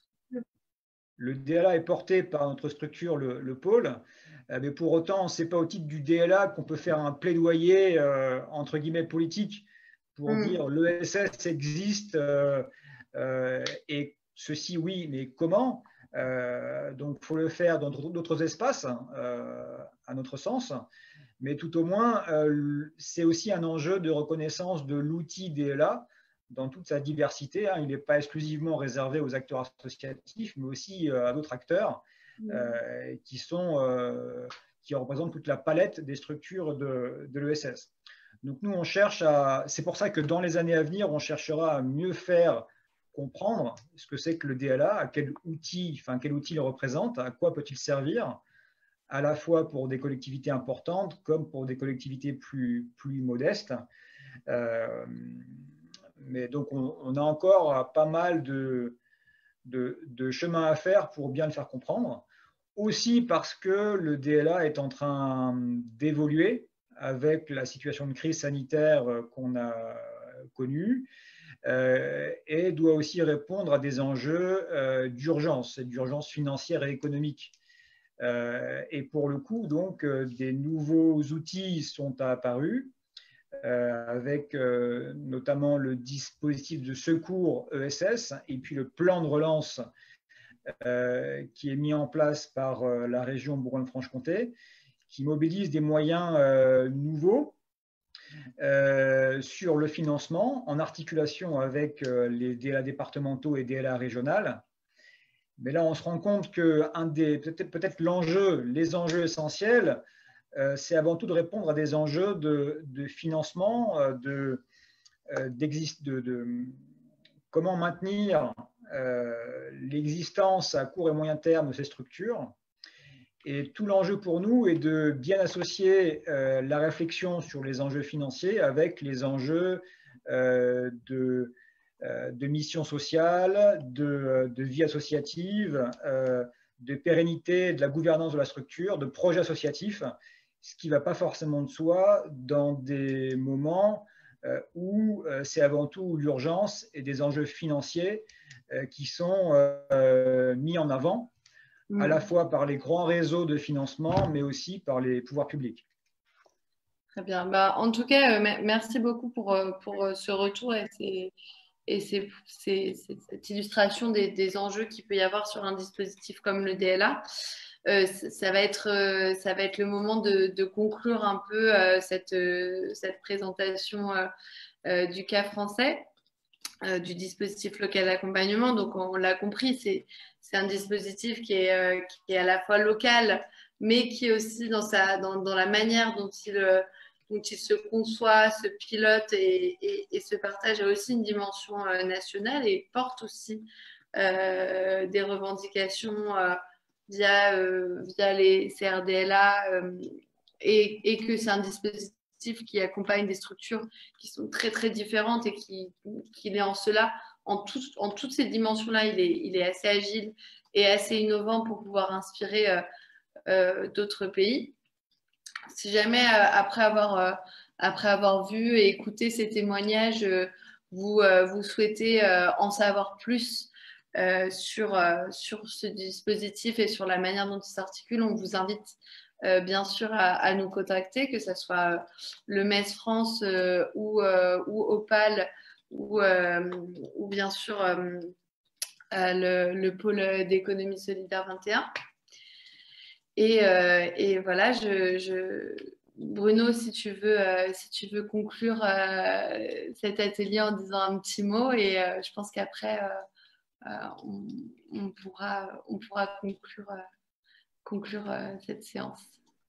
Le D L A est porté par notre structure, le, le pôle, mais pour autant, ce n'est pas au titre du D L A qu'on peut faire un plaidoyer, euh, entre guillemets, politique pour mmh. dire l'E S S existe euh, euh, et ceci, oui, mais comment euh, Donc, il faut le faire dans d'autres espaces, euh, à notre sens, mais tout au moins, euh, c'est aussi un enjeu de reconnaissance de l'outil D L A dans toute sa diversité. Hein. Il n'est pas exclusivement réservé aux acteurs associatifs, mais aussi euh, à d'autres acteurs euh, qui, sont, euh, qui représentent toute la palette des structures de, de l'E S S. Donc nous, on cherche à... C'est pour ça que dans les années à venir, on cherchera à mieux faire comprendre ce que c'est que le D L A, à quel outil, enfin, quel outil il représente, à quoi peut-il servir, à la fois pour des collectivités importantes comme pour des collectivités plus, plus modestes. Euh, Mais donc, on, on a encore pas mal de, de, de chemin à faire pour bien le faire comprendre. Aussi parce que le D L A est en train d'évoluer avec la situation de crise sanitaire qu'on a connue euh, et doit aussi répondre à des enjeux euh, d'urgence, d'urgence financière et économique. Euh, et pour le coup, donc, euh, des nouveaux outils sont apparus. Euh, avec euh, notamment le dispositif de secours E S S et puis le plan de relance euh, qui est mis en place par euh, la région Bourgogne-Franche-Comté, qui mobilise des moyens euh, nouveaux euh, sur le financement en articulation avec euh, les D L A départementaux et D L A régionales. Mais là, on se rend compte que un des, peut-être, peut-être l'enjeu, les enjeux essentiels, Euh, c'est avant tout de répondre à des enjeux de, de financement, de, euh, de, de comment maintenir euh, l'existence à court et moyen terme de ces structures. Et tout l'enjeu pour nous est de bien associer euh, la réflexion sur les enjeux financiers avec les enjeux euh, de, euh, de mission sociale, de, de vie associative, euh, de pérennité de la gouvernance de la structure, de projet associatif, ce qui ne va pas forcément de soi dans des moments euh, où euh, c'est avant tout l'urgence et des enjeux financiers euh, qui sont euh, mis en avant, mmh. à la fois par les grands réseaux de financement, mais aussi par les pouvoirs publics. Très bien. Bah, en tout cas, euh, merci beaucoup pour, pour ce retour et, c'est, et c'est, c'est, c'est cette illustration des, des enjeux qu'il peut y avoir sur un dispositif comme le D L A. Euh, ça, va être, euh, ça va être le moment de, de conclure un peu euh, cette, euh, cette présentation euh, euh, du cas français, euh, du dispositif local d'accompagnement. Donc, on, on l'a compris, c'est, c'est un dispositif qui est, euh, qui est à la fois local, mais qui est aussi dans, sa, dans, dans la manière dont il, euh, dont il se conçoit, se pilote et, et, et se partage, a aussi une dimension euh, nationale et porte aussi euh, des revendications euh, Via, euh, via les C R D L A euh, et, et que c'est un dispositif qui accompagne des structures qui sont très très différentes et qui, qui est en cela en, tout, en toutes ces dimensions-là, il est, il est assez agile et assez innovant pour pouvoir inspirer euh, euh, d'autres pays. Si jamais, euh, après, avoir, euh, après avoir vu et écouté ces témoignages, euh, vous, euh, vous souhaitez euh, en savoir plus euh, sur, euh, sur ce dispositif et sur la manière dont il s'articule, on vous invite euh, bien sûr à, à nous contacter, que ce soit euh, le M E S France euh, ou, euh, ou Opal ou, euh, ou bien sûr euh, euh, le, le pôle d'économie solidaire vingt et un. Et, euh, et voilà, je, je... Bruno, si tu veux, euh, si tu veux conclure euh, cet atelier en disant un petit mot, et euh, je pense qu'après, euh, euh, on, on, pourra, on pourra conclure, euh, conclure euh, cette séance.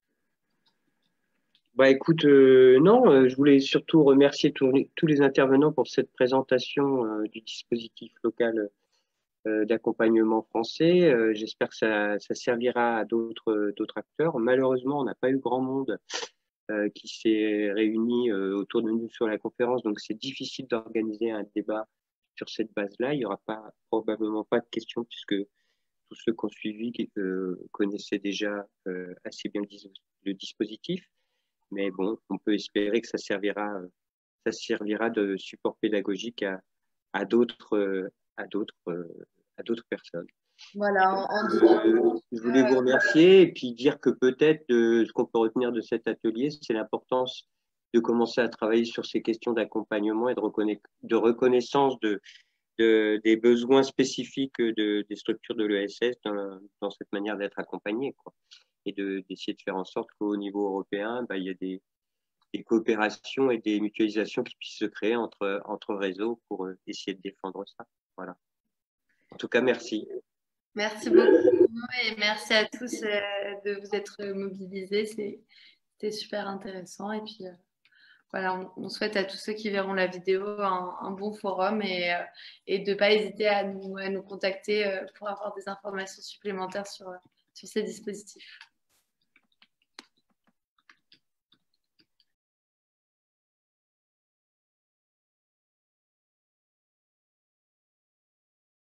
Bah écoute, euh, non, euh, je voulais surtout remercier tous les, tous les intervenants pour cette présentation euh, du dispositif local euh, d'accompagnement français. Euh, j'espère que ça, ça servira à d'autres d'autres acteurs. Malheureusement, on n'a pas eu grand monde euh, qui s'est réuni euh, autour de nous sur la conférence, donc c'est difficile d'organiser un débat sur cette base-là. Il n'y aura pas probablement pas de questions puisque tous ceux qui ont suivi euh, connaissaient déjà euh, assez bien le, le dispositif. Mais bon, on peut espérer que ça servira, ça servira de support pédagogique à, à d'autres, à d'autres, à d'autres personnes. Voilà. En, en euh, je voulais vous remercier et puis dire que peut-être de, ce qu'on peut retenir de cet atelier, c'est l'importance de commencer à travailler sur ces questions d'accompagnement et de, reconna de reconnaissance de, de, des besoins spécifiques de, des structures de l'E S S dans, dans cette manière d'être accompagnées, quoi. Et d'essayer de, de faire en sorte qu'au niveau européen, bah, il y a des, des coopérations et des mutualisations qui puissent se créer entre, entre réseaux pour euh, essayer de défendre ça. Voilà. En tout cas, merci. Merci beaucoup et merci à tous euh, de vous être mobilisés. C'était super intéressant. Et puis, euh, voilà, on, on souhaite à tous ceux qui verront la vidéo un, un bon forum et, euh, et de ne pas hésiter à nous, à nous contacter euh, pour avoir des informations supplémentaires sur, sur ces dispositifs.